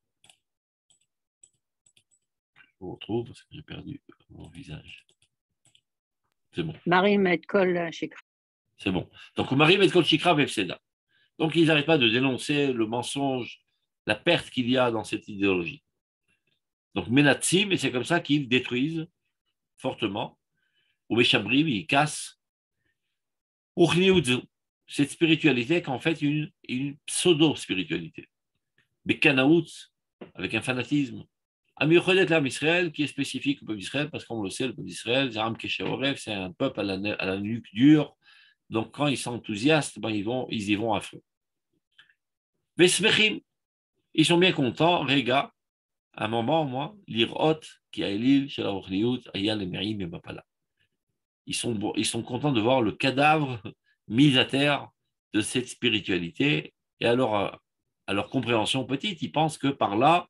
[SPEAKER 2] Je vous retrouve parce que j'ai perdu mon visage. C'est bon.
[SPEAKER 3] Marie Metkol Shikra.
[SPEAKER 2] C'est bon. Donc, Marie Metkol Shikra Vefseda. Donc, ils n'arrêtent pas de dénoncer le mensonge, la perte qu'il y a dans cette idéologie. Donc, Menatsim, et c'est comme ça qu'ils détruisent fortement, ou Meshabrim, ils cassent, cette spiritualité qu'en fait une pseudo-spiritualité. Bekanaout, avec un fanatisme. Amir Chodet l'âme Israël, qui est spécifique au peuple d'Israël, parce qu'on le sait, le peuple d'Israël, c'est un peuple à la nuque dure. Donc, quand ils sont enthousiastes, ben, ils y vont à fond. Vesmechim, ils sont bien contents, Rega, à un moment, moi, l'Irot, qui a Elil, chez la Orliout, Ayal et Merim et Mapala. Ils sont contents de voir le cadavre mis à terre de cette spiritualité. Et alors, à leur compréhension petite, ils pensent que par là,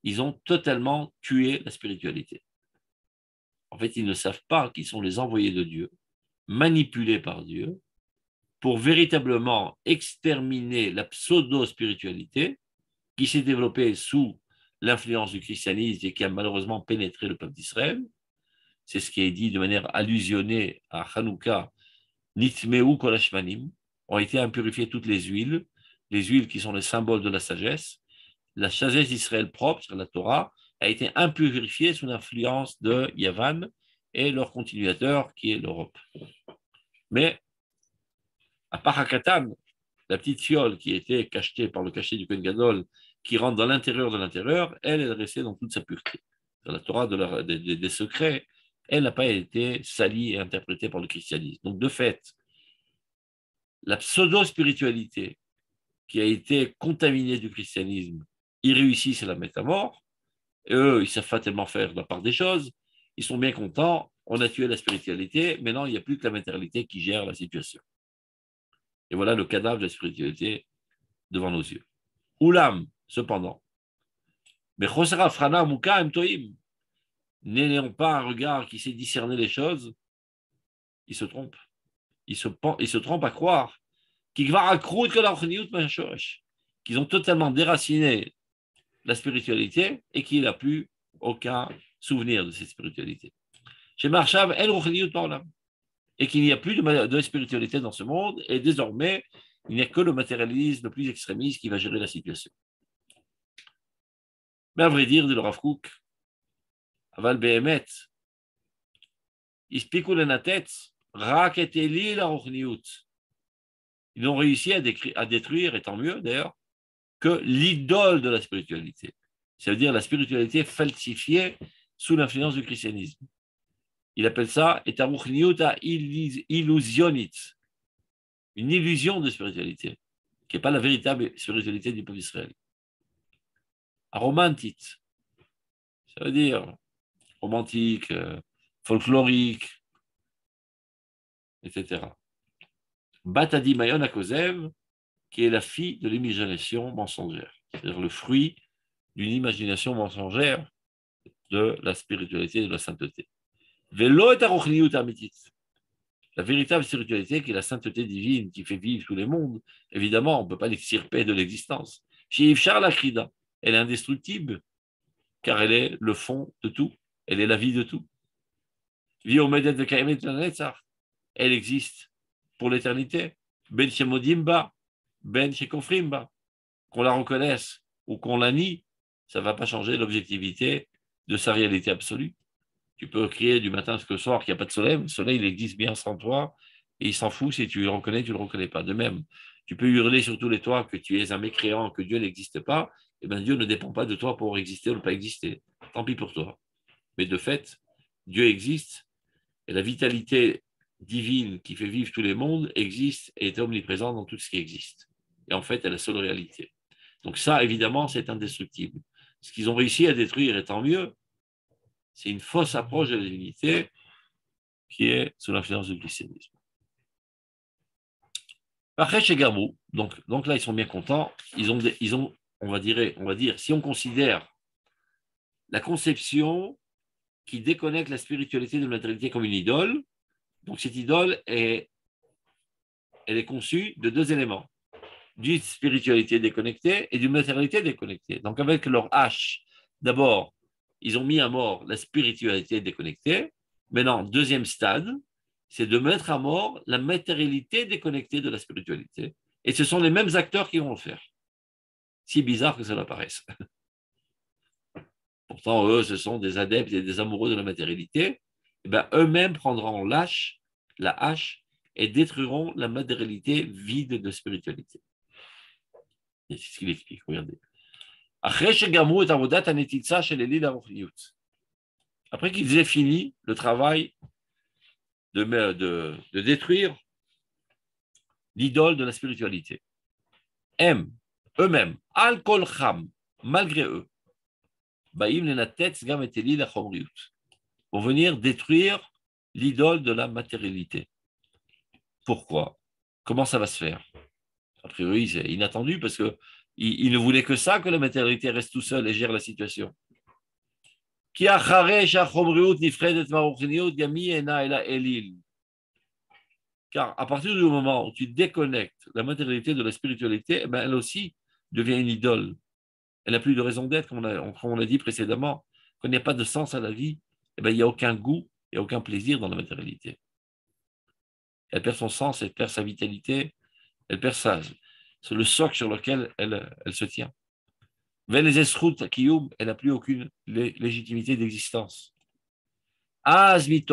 [SPEAKER 2] ils ont totalement tué la spiritualité. En fait, ils ne savent pas qu'ils sont les envoyés de Dieu, manipulés par Dieu, pour véritablement exterminer la pseudo-spiritualité qui s'est développée sous l'influence du christianisme et qui a malheureusement pénétré le peuple d'Israël. C'est ce qui est dit de manière allusionnée à Hanouka, Nitmeu kol hashmanim, ont été impurifiées toutes les huiles qui sont les symboles de la sagesse. La sagesse d'Israël propre, sur la Torah, a été impurifiée sous l'influence de Yavan et leur continuateur qui est l'Europe. Mais à part Hakatan, la petite fiole qui était cachetée par le cachet du Kohen Gadol, qui rentre dans l'intérieur de l'intérieur, elle est restée dans toute sa pureté. Dans la Torah des secrets, elle n'a pas été salie et interprétée par le christianisme. Donc, de fait, la pseudo-spiritualité qui a été contaminée du christianisme, ils réussissent à la mettre à mort. Et eux, ils savent pas tellement faire de la part des choses. Ils sont bien contents. On a tué la spiritualité. Maintenant, il n'y a plus que la matérialité qui gère la situation. Et voilà le cadavre de la spiritualité devant nos yeux. Oulam, cependant, mais Chosera Frana Muka Emtoim, n'ayant pas un regard qui sait discerner les choses, ils se trompent. Ils se trompent à croire qu'ils ont totalement déraciné la spiritualité et qu'il n'a plus aucun souvenir de cette spiritualité. Chez Marshav, et qu'il n'y a plus de spiritualité dans ce monde, et désormais, il n'y a que le matérialisme le plus extrémiste qui va gérer la situation. Mais à vrai dire, dit le Rav Kook, Aval Behemet, Ispiku Lenatet, Rak et Eli la Ruchniut. Ils ont réussi à détruire, et tant mieux d'ailleurs, que l'idole de la spiritualité. C'est-à-dire la spiritualité falsifiée sous l'influence du christianisme. Il appelle ça etaruchniuta illusionit, une illusion de spiritualité, qui n'est pas la véritable spiritualité du peuple d'Israël. Aromantit, ça veut dire romantique, folklorique, etc. Batadi Mayon Akosev, qui est la fille de l'imagination mensongère, c'est-à-dire le fruit d'une imagination mensongère de la spiritualité et de la sainteté. Velo et aruchniut amitit. La véritable spiritualité qui est la sainteté divine qui fait vivre tous les mondes, évidemment, on ne peut pas l'extirper de l'existence. Chez Yivchar la Krida, elle est indestructible, car elle est le fond de tout, elle est la vie de tout. Elle existe pour l'éternité. Ben Shemodimba, Ben Shekofrimba, qu'on la reconnaisse ou qu'on la nie, ça ne va pas changer l'objectivité de sa réalité absolue. Tu peux crier du matin jusqu'au soir qu'il n'y a pas de soleil, le soleil il existe bien sans toi, et il s'en fout si tu le reconnais, tu ne le reconnais pas. De même, tu peux hurler sur tous les toits que tu es un mécréant, que Dieu n'existe pas, et bien Dieu ne dépend pas de toi pour exister ou ne pas exister. Tant pis pour toi. Mais de fait, Dieu existe, et la vitalité divine qui fait vivre tous les mondes existe et est omniprésente dans tout ce qui existe. Et en fait, elle est la seule réalité. Donc ça, évidemment, c'est indestructible. Ce qu'ils ont réussi à détruire, et tant mieux, c'est une fausse approche de la divinité qui est sous l'influence du christianisme. Après, chez Gamou, donc là, ils sont bien contents. Ils ont on va dire, si on considère la conception qui déconnecte la spiritualité de la matérialité comme une idole, donc cette idole, elle est conçue de deux éléments, d'une spiritualité déconnectée et d'une matérialité déconnectée. Donc avec leur hache, d'abord, ils ont mis à mort la spiritualité déconnectée. Maintenant, deuxième stade, c'est de mettre à mort la matérialité déconnectée de la spiritualité. Et ce sont les mêmes acteurs qui vont le faire. Si bizarre que cela paraisse. Pourtant, eux, ce sont des adeptes et des amoureux de la matérialité. Et bien, eux-mêmes prendront la hache et détruiront la matérialité vide de spiritualité. Et c'est ce qu'il explique, regardez. Après qu'ils aient fini le travail de détruire l'idole de la spiritualité, eux-mêmes, al-kol cham, malgré eux, vont venir détruire l'idole de la matérialité. Pourquoi? Comment ça va se faire? A priori, c'est inattendu parce que Il ne voulait que ça, que la matérialité reste tout seul et gère la situation. Car à partir du moment où tu déconnectes la matérialité de la spiritualité, eh ben, elle aussi devient une idole. Elle n'a plus de raison d'être, comme on l'a dit précédemment. Quand il n'y a pas de sens à la vie, eh ben, il n'y a aucun goût, il n'y a aucun plaisir dans la matérialité. Elle perd son sens, elle perd sa vitalité, elle perd c'est le socle sur lequel elle se tient. Elle n'a plus aucune légitimité d'existence. S'il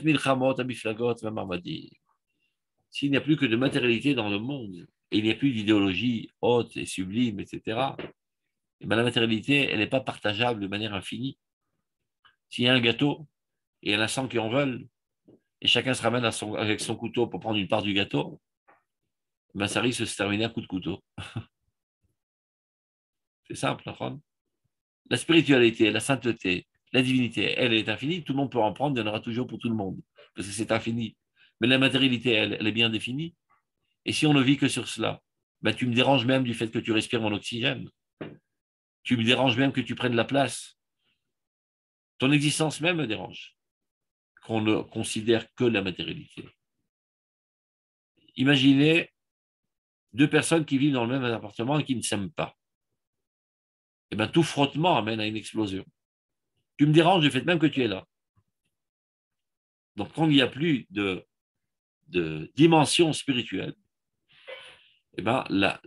[SPEAKER 2] n'y a plus que de matérialité dans le monde, et il n'y a plus d'idéologie haute et sublime, etc., eh bien, la matérialité, elle n'est pas partageable de manière infinie. S'il y a un gâteau, et il y en a 100 qui en veulent, et chacun se ramène avec son couteau pour prendre une part du gâteau, ben ça risque de se terminer à coup de couteau. C'est simple, la spiritualité, la sainteté, la divinité, elle est infinie, tout le monde peut en prendre, il y en aura toujours pour tout le monde, parce que c'est infini. Mais la matérialité, elle est bien définie. Et si on ne vit que sur cela, ben tu me déranges même du fait que tu respires mon oxygène. Tu me déranges même que tu prennes la place. Ton existence même me dérange. Qu'on ne considère que la matérialité. Imaginez 2 personnes qui vivent dans le même appartement et qui ne s'aiment pas. Eh bien, tout frottement amène à une explosion. Tu me déranges du fait même que tu es là. Donc, quand il n'y a plus de dimension spirituelle, eh bien,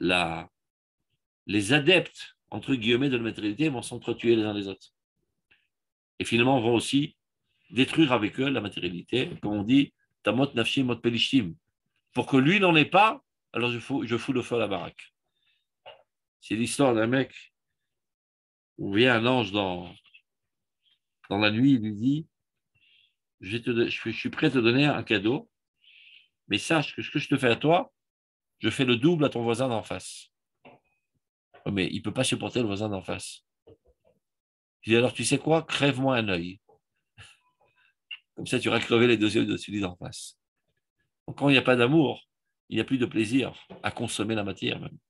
[SPEAKER 2] les adeptes, entre guillemets, de la matérialité vont s'entretuer les uns les autres. Et finalement, vont aussi détruire avec eux la matérialité, comme on dit, tamot nafshim mot pelishtim. Pour que lui n'en ait pas, alors je fous le feu à la baraque. C'est l'histoire d'un mec où vient un ange dans la nuit, il lui dit, je suis prêt à te donner un cadeau, mais sache que ce que je te fais à toi, je fais le double à ton voisin d'en face. Mais il ne peut pas supporter le voisin d'en face. Je dis, alors tu sais quoi, crève-moi un œil. Comme ça, tu auras crevé les 2 yeux de celui d'en face. Donc, quand il n'y a pas d'amour, il n'y a plus de plaisir à consommer la matière même.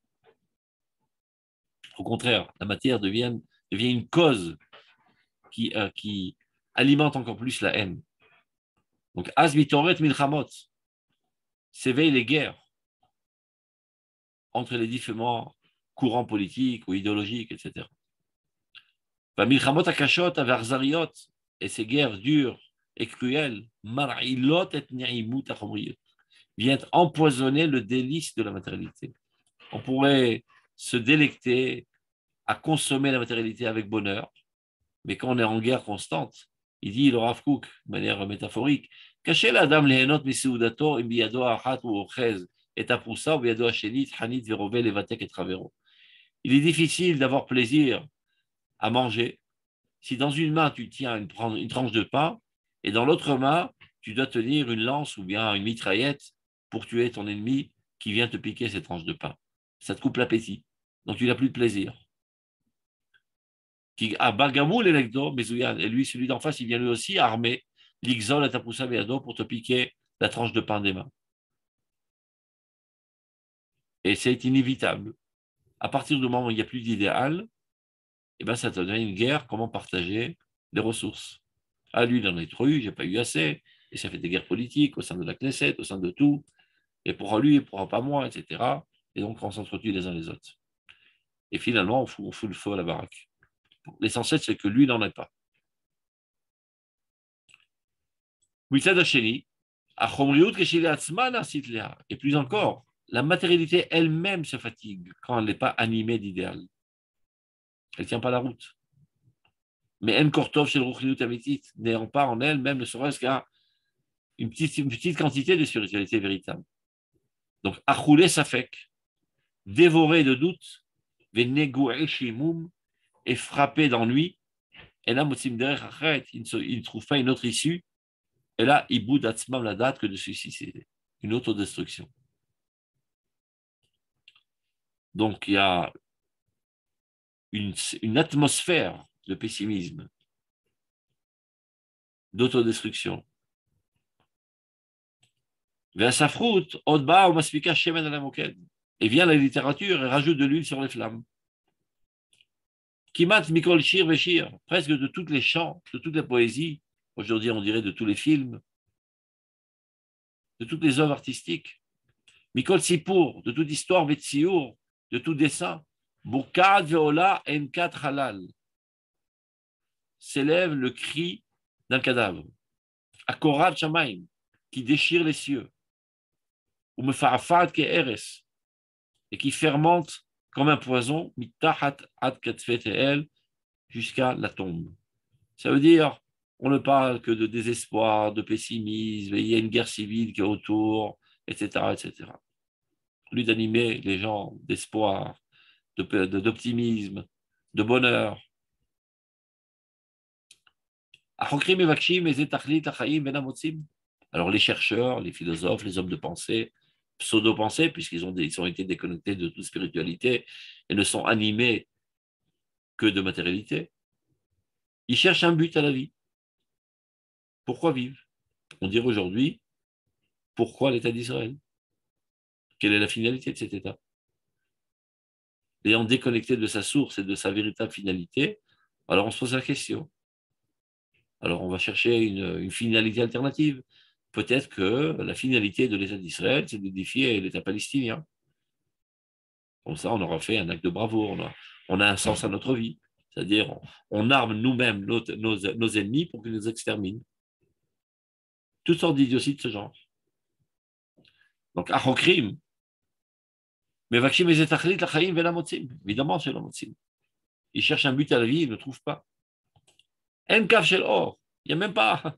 [SPEAKER 2] Au contraire, la matière devient une cause qui alimente encore plus la haine. Donc, Asbitoret Milchamot s'éveillent les guerres entre les différents courants politiques ou idéologiques, etc. Milchamot Akashot Avarzariot, et ces guerres dures et cruelles, Mar'ilot et Ni'imut Achomriyot, viennent empoisonner le délice de la matérialité. On pourrait se délecter à consommer la matérialité avec bonheur, mais quand on est en guerre constante, il dit le Rav Kook, de manière métaphorique, cachez la dame lehenot miseudato im biyado achat ou ochez et aproussa ou biyado hashenit hanit verovel evatek et travero. Il est difficile d'avoir plaisir à manger si dans une main tu tiens une tranche de pain et dans l'autre main tu dois tenir une lance ou bien une mitraillette pour tuer ton ennemi qui vient te piquer cette tranche de pain. Ça te coupe l'appétit, donc tu n'as plus de plaisir. À Bargamoul et lui, celui d'en face, il vient lui aussi armé, l'Ixol et Tapoussa Beado pour te piquer la tranche de pain des mains. Et c'est inévitable. À partir du moment où il n'y a plus d'idéal, eh ben, ça te donne une guerre, comment partager les ressources. Ah, lui, il en a trop eu, j'ai pas eu assez, et ça fait des guerres politiques au sein de la Knesset, au sein de tout, et pour lui, il ne pourra pas moi, etc. Et donc, on s'entretue les uns les autres. Et finalement, on fout le feu à la baraque. L'essentiel, c'est que lui n'en ait pas. Et plus encore, la matérialité elle-même se fatigue quand elle n'est pas animée d'idéal. Elle ne tient pas la route. Mais En Kortov chez le Ruchniut Amitit, n'ayant pas en elle, même ne serait-ce qu'une petite quantité de spiritualité véritable. Donc, Achoulé Safek, dévoré de doute, Venegoué Shimum, et frappé d'ennui, et là, il ne trouve pas une autre issue, et là, il boude Atzmam la date que de se suicider, une autodestruction. Donc, il y a une atmosphère de pessimisme, d'autodestruction. Et vient la littérature et rajoute de l'huile sur les flammes. Kimat Mikol Shir Veshir, presque de toutes les chants, de toutes les poésies, aujourd'hui on dirait de tous les films, de toutes les œuvres artistiques. Mikol Sipur, de toute histoire, Vetsiour, de tout dessin. Bukad Veola Enkat Halal, s'élève le cri d'un cadavre. Akorat Shamaim, qui déchire les cieux. Ou Mefa'afad Ke'eres, et qui fermente comme un poison, Mitahat Ad Katzvet jusqu'à la tombe. Ça veut dire, on ne parle que de désespoir, de pessimisme, et il y a une guerre civile qui est autour, etc., etc. Au lieu d'animer les gens d'espoir, d'optimisme, de bonheur. Alors les chercheurs, les philosophes, les hommes de pensée, pseudo-pensée, puisqu'ils ont été déconnectés de toute spiritualité et ne sont animés que de matérialité, ils cherchent un but à la vie. Pourquoi vivre? On dirait aujourd'hui, pourquoi l'État d'Israël? Quelle est la finalité de cet État? Ayant déconnecté de sa source et de sa véritable finalité, alors on se pose la question. Alors on va chercher une finalité alternative. Peut-être que la finalité de l'État d'Israël, c'est de défier l'État palestinien. Comme ça, on aura fait un acte de bravoure. On a un sens à notre vie. C'est-à-dire, on arme nous-mêmes nos ennemis pour qu'ils nous exterminent. Toutes sortes d'idioties de ce genre. Donc, Achokrim. Mais Vakshim et Zetachlit, la Chaim, Velamotsim. Évidemment, c'est la Motsim. Ils cherchent un but à la vie, ils ne trouvent pas. En Kav Shel Or. Il n'y a même pas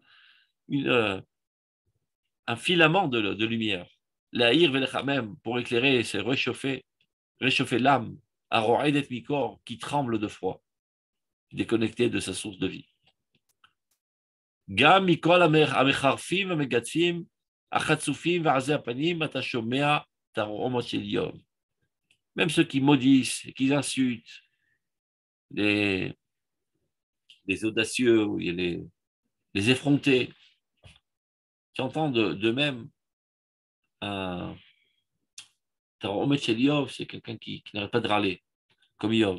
[SPEAKER 2] un filament de lumière. La Ir Velechamem, pour éclairer et se réchauffer l'âme, à Ro'edet Mikor, qui tremble de froid, déconnecté de sa source de vie. Gam Mikol Amecharfim, Amegatzim, Achatsufim, Va'azeh Apanim, Atashomea, Taro'omot Shel Yom. Même ceux qui maudissent, qui insultent, les audacieux, les effrontés, qui entendent d'eux-mêmes un Taro'omot Shel Yov, c'est quelqu'un qui n'arrête pas de râler, comme Yov.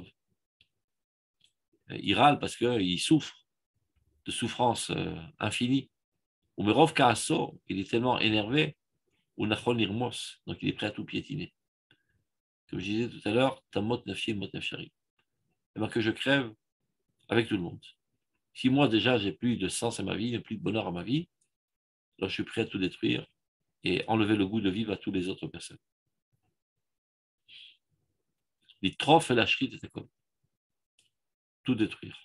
[SPEAKER 2] Il râle parce qu'il souffre de souffrance infinie. Ou Merov Kaaso, il est tellement énervé, ou Nachon Irmos, donc il est prêt à tout piétiner. Comme je disais tout à l'heure, Tamot Nafshi Mot Nafshari. Et bien que je crève avec tout le monde. Si moi déjà j'ai plus de sens à ma vie, plus de bonheur à ma vie, alors je suis prêt à tout détruire et enlever le goût de vivre à toutes les autres personnes. Les trophes et la shrite étaient comme tout détruire.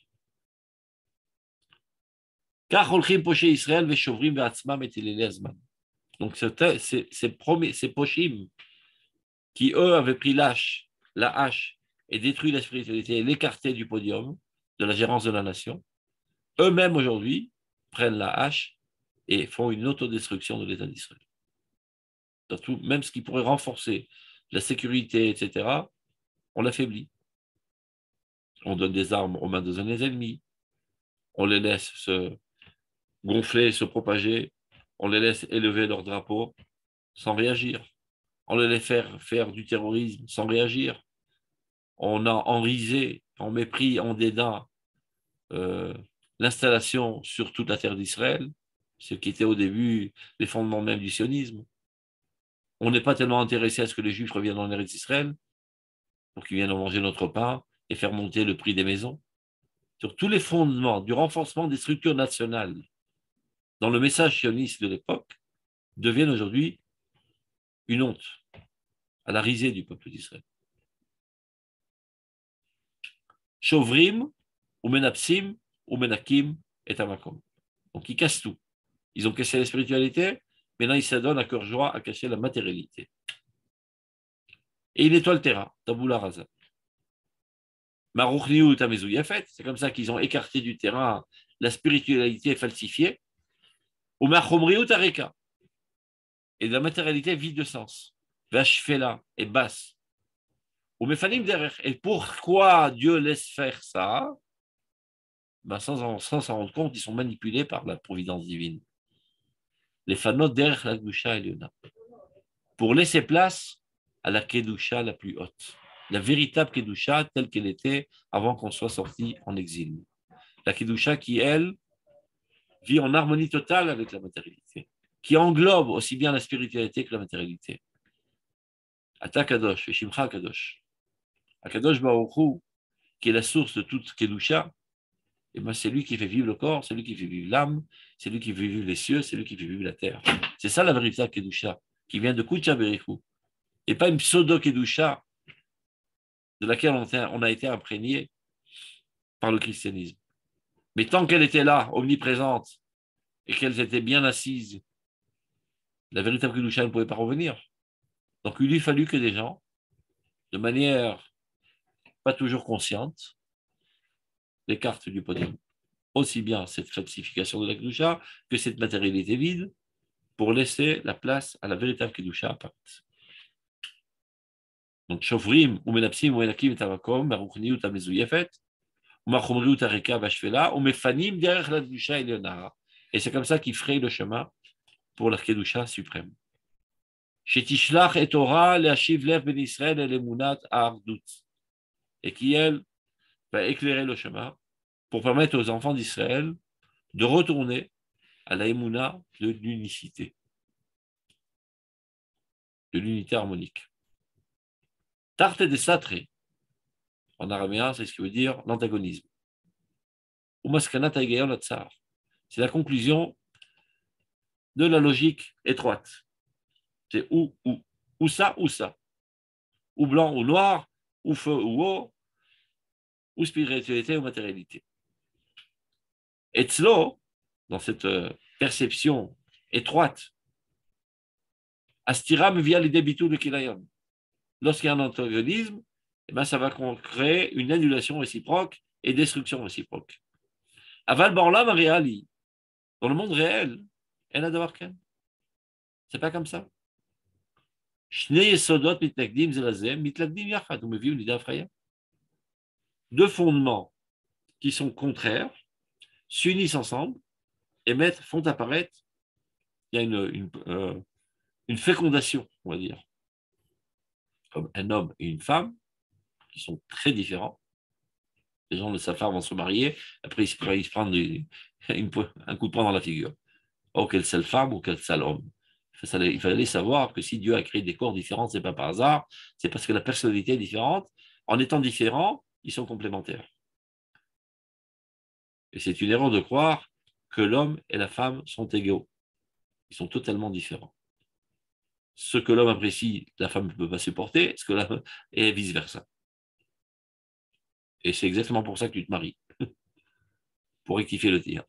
[SPEAKER 2] Car Holchim Poché Israël Veshovrim Ve'atzmam et Azman. Donc ces pochim qui eux avaient pris la hache et détruit la spiritualité et l'écarté du podium de la gérance de la nation, eux-mêmes aujourd'hui prennent la hache et font une autodestruction de l'État d'Israël. Même ce qui pourrait renforcer la sécurité, etc., on l'affaiblit. On donne des armes aux mains des ennemis, on les laisse se gonfler, se propager, on les laisse élever leur drapeau sans réagir, on les laisse faire du terrorisme sans réagir, on a enrisé, en mépris, en dédain l'installation sur toute la terre d'Israël, ce qui était au début les fondements même du sionisme. On n'est pas tellement intéressé à ce que les Juifs reviennent en Eretz Israël pour qu'ils viennent manger notre pain et faire monter le prix des maisons. Sur tous les fondements du renforcement des structures nationales dans le message sioniste de l'époque deviennent aujourd'hui une honte à la risée du peuple d'Israël. Shovrim, ou Menapsim, ou Menakim, et Tamakom. Donc ils cassent tout. Ils ont cassé la spiritualité, maintenant ils s'adonnent à cœur joie à casser la matérialité. Et ils nettoient le terrain, Taboula Raza. Marouchniou Tamezou Yafet, c'est comme ça qu'ils ont écarté du terrain la spiritualité falsifiée, ou Machomriou Tareka, et la matérialité vide de sens, Vachfela et basse. Ou Mefanim derrière. Et pourquoi Dieu laisse faire ça? Ben sans s'en rendre compte, ils sont manipulés par la providence divine. Les fanot derrière la Kedusha Eliona, pour laisser place à la Kedusha la plus haute. la véritable Kedusha telle qu'elle était avant qu'on soit sorti en exil. La Kedusha qui, elle, vit en harmonie totale avec la matérialité, qui englobe aussi bien la spiritualité que la matérialité. Ata Kadosh, Shimcha Kadosh. Akadosh Baruch Hu, qui est la source de toute Kedusha, et ben c'est lui qui fait vivre le corps, c'est lui qui fait vivre l'âme, c'est lui qui fait vivre les cieux, c'est lui qui fait vivre la terre. C'est ça la véritable Kedusha, qui vient de Kucha Berichu, et pas une pseudo-Kedusha de laquelle on a été imprégné par le christianisme. Mais tant qu'elle était là, omniprésente, et qu'elles étaient bien assises, la véritable Kedusha ne pouvait pas revenir. Donc il lui fallut que des gens, de manière pas toujours consciente, l'écartent du podium. Aussi bien cette falsification de la Kedusha que cette matérialité vide pour laisser la place à la véritable Kedusha apparaître. Donc, Shovrim, ou Menapsim, ou Enakim, Tavakom, Maruchni, ou Tamezuyefet, ou Machomri, ou Tareka, Vashvela, ou Mefanim, derrière la Kedusha et Leonara. Et c'est comme ça qu'il fraye le chemin pour la Kedusha suprême. Shetishlach et Torah, Leashiv Lev Ben Israël et Lemunat Ardut. Et qui, elle, va éclairer le chemin pour permettre aux enfants d'Israël de retourner à la Emouna de l'unicité, de l'unité harmonique. Tarte de Satre, en araméen, c'est ce qui veut dire l'antagonisme. C'est la conclusion de la logique étroite. C'est ou ça, ou blanc ou noir, ou feu ou eau, ou spiritualité ou matérialité. Et Tzlo, dans cette perception étroite, Astiram via les débitus de Kilayon. Lorsqu'il y a un antagonisme, eh ben, ça va créer une annulation réciproque et destruction réciproque. Aval Borlam Réali, dans le monde réel, elle a d'avoir qu'un. C'est pas comme ça. Deux fondements qui sont contraires s'unissent ensemble et font apparaître, il y a une fécondation, on va dire, comme un homme et une femme, qui sont très différents. Les gens de sa femme vont se marier, après ils se prennent un coup de poing dans la figure. Oh, quelle sale femme ou quel sale homme. Il fallait savoir que si Dieu a créé des corps différents, ce n'est pas par hasard, c'est parce que la personnalité est différente. En étant différents, ils sont complémentaires. Et c'est une erreur de croire que l'homme et la femme sont égaux. Ils sont totalement différents. Ce que l'homme apprécie, la femme ne peut pas supporter, et vice-versa. Et c'est exactement pour ça que tu te maries, pour rectifier le tir.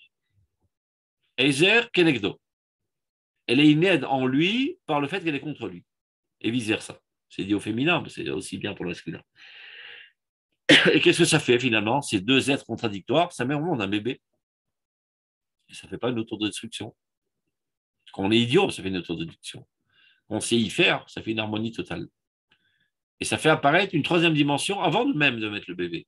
[SPEAKER 2] Ezer Kenegdo. Elle est une aide en lui par le fait qu'elle est contre lui. Et vice-versa. C'est dit au féminin, mais c'est aussi bien pour le masculin. Et qu'est-ce que ça fait finalement? Ces deux êtres contradictoires, ça met au monde un bébé. Et ça ne fait pas une autodestruction. Quand on est idiot, ça fait une autodestruction. Quand on sait y faire, ça fait une harmonie totale. Et ça fait apparaître une troisième dimension avant même de mettre le bébé.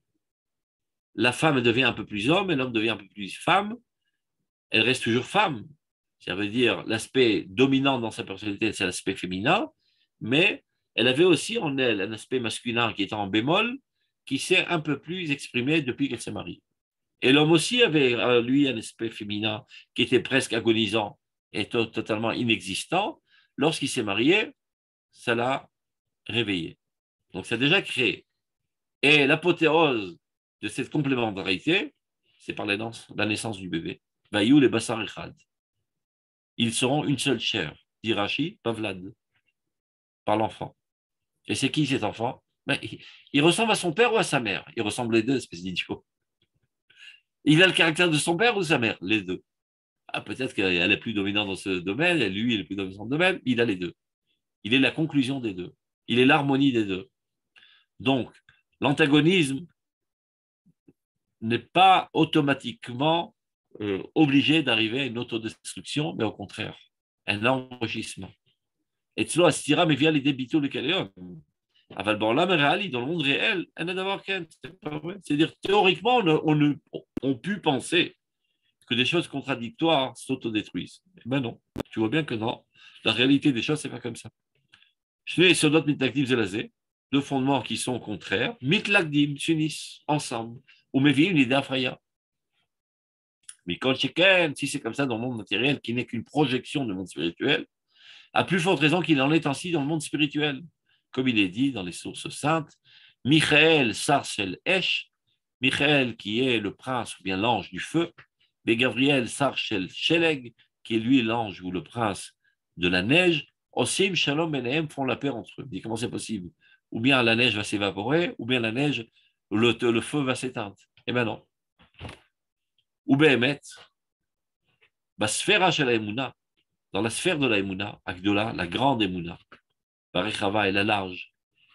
[SPEAKER 2] La femme devient un peu plus homme et l'homme devient un peu plus femme. Elle reste toujours femme. Ça veut dire l'aspect dominant dans sa personnalité, c'est l'aspect féminin, mais elle avait aussi en elle un aspect masculin qui était en bémol, qui s'est un peu plus exprimé depuis qu'elle s'est mariée. Et l'homme aussi avait, lui, un aspect féminin qui était presque agonisant et totalement inexistant. Lorsqu'il s'est marié, ça l'a réveillé. Donc, ça a déjà créé. Et l'apothéose de cette complémentarité, c'est par la naissance du bébé. Vayou les bassar echad. Ils seront une seule chair, dit Rashi, Pavlad, par l'enfant. Et c'est qui cet enfant? Il ressemble à son père ou à sa mère? Il ressemble les deux, espèce d'idiot. Il a le caractère de son père ou de sa mère? Les deux. Ah, peut-être qu'elle est plus dominante dans ce domaine, et lui, il est plus dominant dans ce domaine, il a les deux. Il est la conclusion des deux. Il est l'harmonie des deux. Donc, l'antagonisme n'est pas automatiquement obligé d'arriver à une autodestruction, mais au contraire, un enrichissement. Et Tzlo Astira, mais via les débitaux de Kaléon. Aval Borlam Réali, dans le monde réel, elle n'a d'avoir qu'un. C'est-à-dire, théoriquement, on peut penser que des choses contradictoires s'autodétruisent. Ben non, tu vois bien que non. La réalité des choses, c'est pas comme ça. Je n'ai sur d'autres mitactifs zelazé. deux fondements qui sont contraires, mitlagdim, s'unissent ensemble, ou mevim l'idafraya. Mais quand si c'est comme ça dans le monde matériel, qui n'est qu'une projection du monde spirituel, à plus forte raison qu'il en est ainsi dans le monde spirituel. Comme il est dit dans les sources saintes, Michael Sarshel Esh, Michael qui est le prince ou bien l'ange du feu, et Gabriel Sarshel Sheleg, qui est lui l'ange ou le prince de la neige, Osim Shalom Benehem font la paix entre eux. Mais comment c'est possible? Ou bien la neige va s'évaporer, ou bien la neige, le feu va s'éteindre. Eh bien non. Ou Behemet, Basfera Shel Emuna, dans la sphère de la Emouna, Agdola, la grande Emouna, Barechava et la large,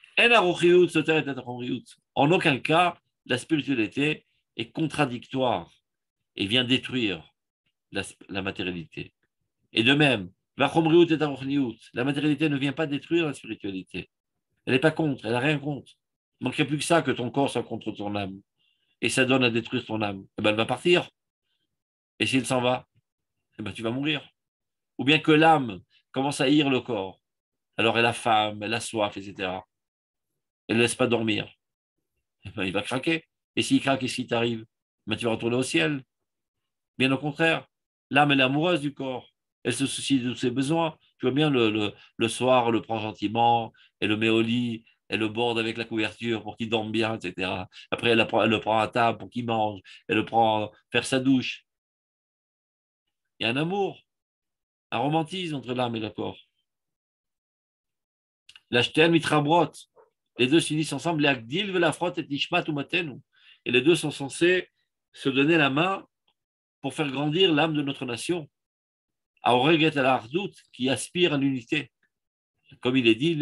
[SPEAKER 2] en aucun cas, la spiritualité est contradictoire et vient détruire la matérialité. Et de même, la matérialité ne vient pas détruire la spiritualité. Elle n'est pas contre, elle n'a rien contre. Il ne manquerait plus que ça, que ton corps soit contre ton âme. Et ça donne à détruire ton âme. Eh ben, elle va partir. Et s'il s'en va, eh ben, tu vas mourir. Ou bien que l'âme commence à haïr le corps. Alors elle a faim, elle a soif, etc. Elle ne laisse pas dormir. Eh ben, il va craquer. Et s'il craque, qu'est-ce qui t'arrive? Ben, tu vas retourner au ciel. Bien au contraire, l'âme elle est amoureuse du corps. Elle se soucie de ses besoins. Tu vois bien, le soir, elle le prend gentiment, elle le met au lit, elle le borde avec la couverture pour qu'il dorme bien, etc. Après, elle le prend à table pour qu'il mange, elle le prend faire sa douche. Il y a un amour, un romantisme entre l'âme et le corps. L'ashtel mitrabrot, les deux s'unissent ensemble, l'agdil velafrot et nishmat umatenu. Et les deux sont censés se donner la main pour faire grandir l'âme de notre nation. Aoreget al ardout, qui aspire à l'unité. Comme il est dit,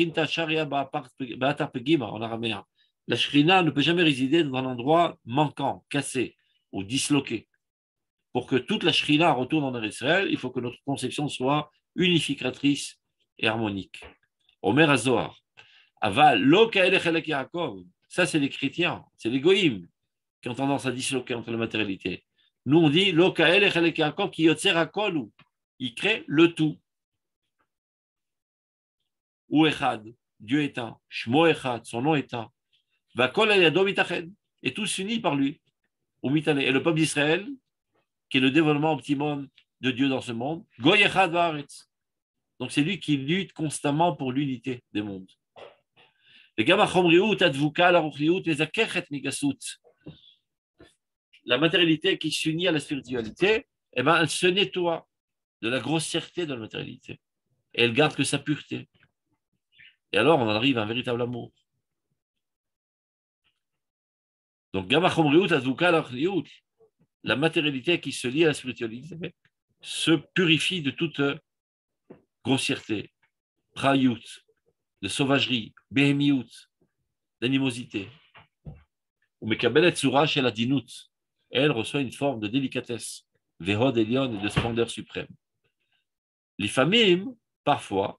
[SPEAKER 2] en araméen. La shrina ne peut jamais résider dans un endroit manquant, cassé ou disloqué. Pour que toute la shrina retourne en Israël, il faut que notre conception soit unificatrice et harmonique. Omer Azohar, Aval, lo kaelech elek Yaakov. Ça, c'est les chrétiens, c'est les goïms qui ont tendance à disloquer entre la matérialité. Nous, on dit lo kaelech elek Yaakov ki yotzer hakol, il crée le tout. Ou Echad, Dieu est un, Shmo Echad, son nom est un, Vakol el yado mitached, et tous unis par lui. Et le peuple d'Israël, qui est le développement optimum de Dieu dans ce monde, Goy Echad Vaaretz. Donc c'est lui qui lutte constamment pour l'unité des mondes. La matérialité qui s'unit à la spiritualité, eh ben, elle se nettoie de la grossièreté de la matérialité. Et elle garde que sa pureté. Et alors, on en arrive à un véritable amour. Donc, la matérialité qui se lie à la spiritualité se purifie de toute grossièreté, prayut, de sauvagerie, béhémiout, d'animosité. Ou mekabelet tsura shel adinut. Elle reçoit une forme de délicatesse, vehod elion et de splendeur suprême. Les familles, parfois,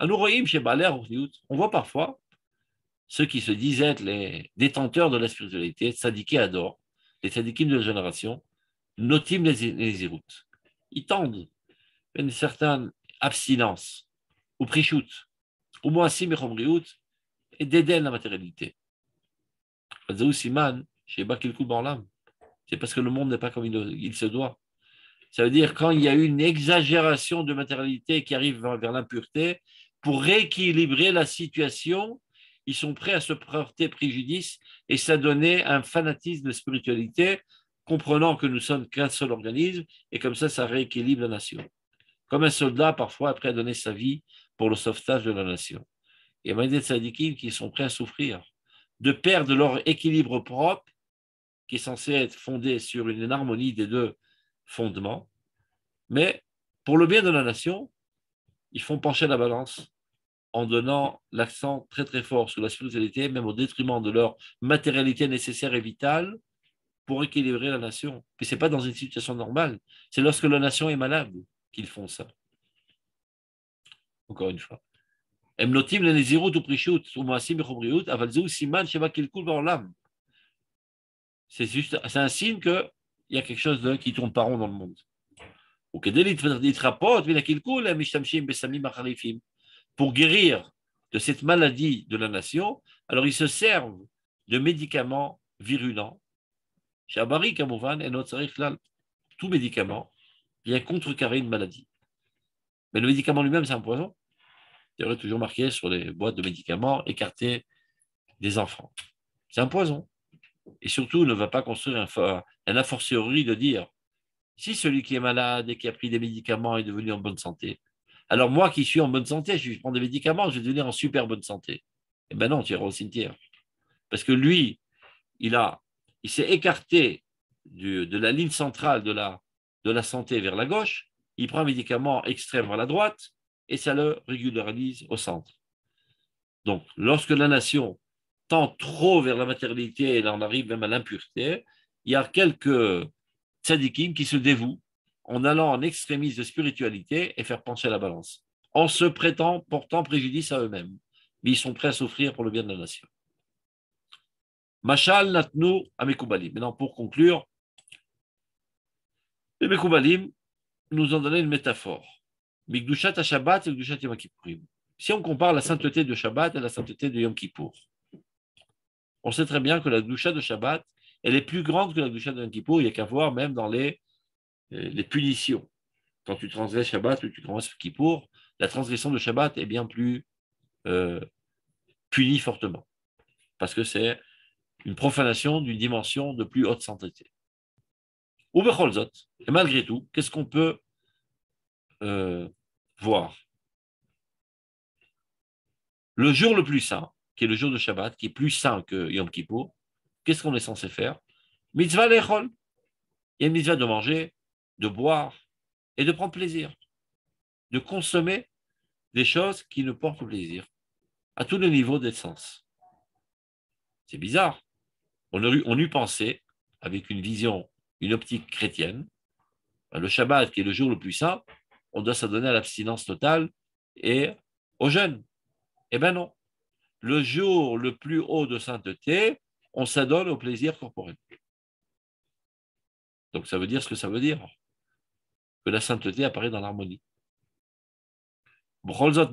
[SPEAKER 2] on voit parfois ceux qui se disent être les détenteurs de la spiritualité, tzadiké ador, les tzadikim de la génération, notim les zéroutes. Ils tendent à une certaine abstinence, ou prichout, ou moassim et chomriout, et dédaignent la matérialité. C'est parce que le monde n'est pas comme il se doit. Ça veut dire quand il y a une exagération de matérialité qui arrive vers l'impureté, pour rééquilibrer la situation, ils sont prêts à se porter préjudice et s'adonner à un fanatisme de spiritualité, comprenant que nous ne sommes qu'un seul organisme, et comme ça rééquilibre la nation. Comme un soldat, parfois, est prêt à donner sa vie pour le sauvetage de la nation. Il y a des tzadikim qui sont prêts à souffrir, de perdre leur équilibre propre, qui est censé être fondé sur une harmonie des deux fondements, mais pour le bien de la nation, ils font pencher la balance en donnant l'accent très très fort sur la spiritualité, même au détriment de leur matérialité nécessaire et vitale pour équilibrer la nation. Mais ce n'est pas dans une situation normale, c'est lorsque la nation est malade qu'ils font ça. Encore une fois. C'est un signe qu'il y a quelque chose qui tourne pas rond dans le monde. Pour guérir de cette maladie de la nation, alors ils se servent de médicaments virulents. Chez Abari, Kamouvan, et notre tout médicament vient contrecarrer une maladie. Mais le médicament lui-même, c'est un poison. Il y aurait toujours marqué sur les boîtes de médicaments, écarter des enfants. C'est un poison. Et surtout, ne va pas construire un a fortiori de dire, si celui qui est malade et qui a pris des médicaments est devenu en bonne santé, alors moi qui suis en bonne santé, je prends des médicaments, je vais devenir en super bonne santé. Eh bien non, tu iras au cimetière. Parce que lui, il s'est écarté de la ligne centrale de la santé vers la gauche, il prend un médicament extrême vers la droite, et ça le régularise au centre. Donc, lorsque la nation tend trop vers la matérialité et en arrive même à l'impureté, il y a quelques tzadikim qui se dévouent en allant en extrémisme de spiritualité et faire pencher la balance, en se portant préjudice à eux-mêmes. Mais ils sont prêts à souffrir pour le bien de la nation. Machal natnu amekoubalim. Maintenant, pour conclure, les Mekoubalim nous ont donné une métaphore. Mikdushat Shabbat et Mikdushat Yom Kippourim. Si on compare la sainteté de Shabbat et la sainteté de Yom Kippour, on sait très bien que la Gdusha de Shabbat, elle est plus grande que la Gdusha de Yom Kippour. Il n'y a qu'à voir même dans les punitions. Quand tu transgresses Shabbat ou tu transgresses Kippour, la transgression de Shabbat est bien plus punie fortement. Parce que c'est une profanation d'une dimension de plus haute sainteté. Ou Becholzot, et malgré tout, qu'est-ce qu'on peut voir? Le jour le plus saint, qui est le jour de Shabbat, qui est plus saint que Yom Kippour, qu'est-ce qu'on est censé faire? Mitzvah lechol. Il y a une mitzvah de manger, de boire et de prendre plaisir, de consommer des choses qui nous portent plaisir, à tous les niveaux d'essence. C'est bizarre. On eût pensé, avec une vision, une optique chrétienne, le Shabbat, qui est le jour le plus saint, on doit s'adonner à l'abstinence totale et au jeûne. Eh bien non. Le jour le plus haut de sainteté, on s'adonne au plaisir corporel. Donc ça veut dire ce que ça veut dire, que la sainteté apparaît dans l'harmonie. Et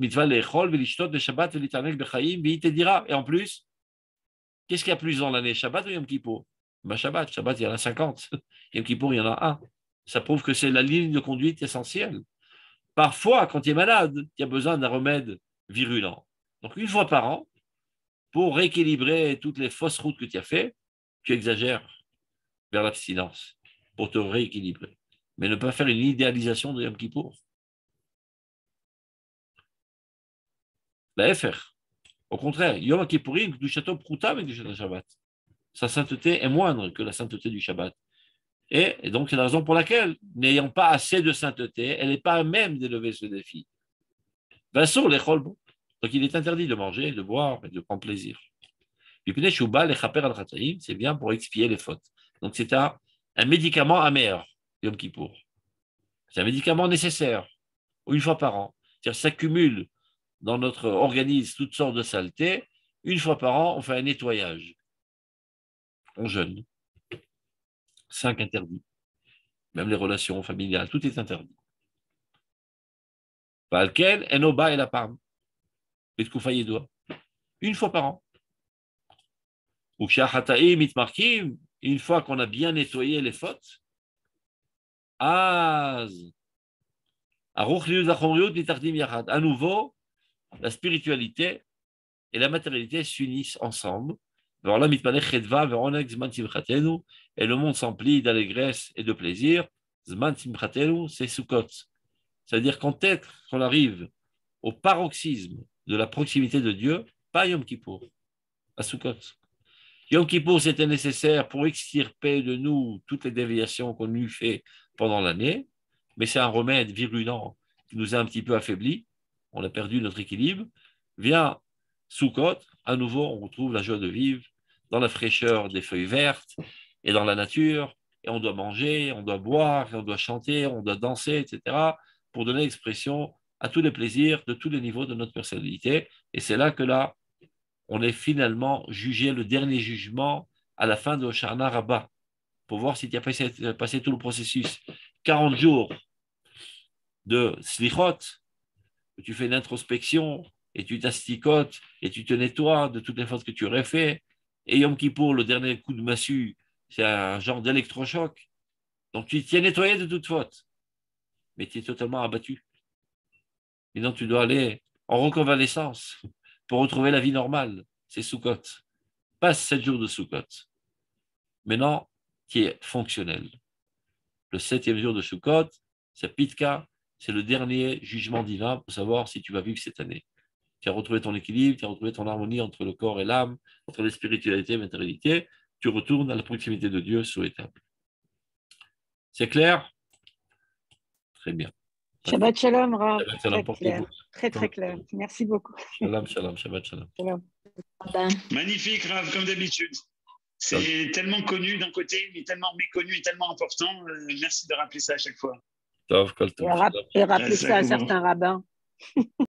[SPEAKER 2] en plus, qu'est-ce qu'il y a plus dans l'année, Shabbat ou Yom Kippour? Shabbat, il y en a 50. Yom Kippour, il y en a un. Ça prouve que c'est la ligne de conduite essentielle. Parfois, quand tu es malade, tu as besoin d'un remède virulent. Donc, une fois par an, pour rééquilibrer toutes les fausses routes que tu as faites, tu exagères vers l'abstinence pour te rééquilibrer. Mais ne pas faire une idéalisation de Yom Kippour. La FR. Au contraire, Yom Kippourim, du château Prouta avec du château Shabbat. Sa sainteté est moindre que la sainteté du Shabbat. Et donc, c'est la raison pour laquelle, n'ayant pas assez de sainteté, elle n'est pas à même d'élever ce défi. Vincent, les cholbons. Donc, il est interdit de manger, de boire et de prendre plaisir. C'est bien pour expier les fautes. Donc, c'est un médicament amer, Yom Kippour. C'est un médicament nécessaire, une fois par an. C'est-à-dire, s'accumule dans notre organisme toutes sortes de saletés. Une fois par an, on fait un nettoyage. On jeûne. 5 interdits. Même les relations familiales, tout est interdit. Valken, Enoba et la Parme. Une fois par an. Une fois qu'on a bien nettoyé les fautes, à nouveau, la spiritualité et la matérialité s'unissent ensemble. Et le monde s'emplit d'allégresse et de plaisir. C'est Sukkot. C'est-à-dire quand on arrive au paroxysme de la proximité de Dieu, pas Yom Kippour, à Sukkot. Yom Kippour, c'était nécessaire pour extirper de nous toutes les déviations qu'on eut fait pendant l'année, mais c'est un remède virulent qui nous a un petit peu affaiblis. On a perdu notre équilibre. Vient Sukkot, à nouveau, on retrouve la joie de vivre dans la fraîcheur des feuilles vertes et dans la nature, et on doit manger, on doit boire, et on doit chanter, on doit danser, etc., pour donner expression à tous les plaisirs de tous les niveaux de notre personnalité. Et c'est là que là, on est finalement jugé, le dernier jugement à la fin de Hoshana Rabbah, pour voir si tu as passé tout le processus. 40 jours de slichot, tu fais une introspection et tu t'asticotes et tu te nettoies de toutes les fautes que tu aurais fait. Et Yom Kippour, le dernier coup de massue, c'est un genre d'électrochoc. Donc tu t'es nettoyé de toute faute, mais tu es totalement abattu. Maintenant, tu dois aller en reconvalescence pour retrouver la vie normale. C'est Sukkot. Passe 7 jours de Sukkot. Maintenant, tu es fonctionnel. Le 7e jour de Sukkot, c'est Pitka, c'est le dernier jugement divin pour savoir si tu vas vivre cette année. Tu as retrouvé ton équilibre, tu as retrouvé ton harmonie entre le corps et l'âme, entre la spiritualité et la matérialité. Tu retournes à la proximité de Dieu souhaitable. C'est clair? Très bien.
[SPEAKER 3] Shabbat Shalom, Rav.
[SPEAKER 2] Shabbat Shalom,
[SPEAKER 3] Très clair.
[SPEAKER 2] portez-vous.
[SPEAKER 3] Très clair. Merci beaucoup.
[SPEAKER 2] Shalom, shalom, Shabbat Shalom.
[SPEAKER 3] Shalom.
[SPEAKER 1] Magnifique, Rav, comme d'habitude. C'est tellement connu d'un côté, mais tellement méconnu et tellement important. Merci de rappeler ça à chaque fois.
[SPEAKER 2] Tov, kol tov.
[SPEAKER 3] Et rappeler ça à
[SPEAKER 1] Shalom.
[SPEAKER 3] certains rabbins.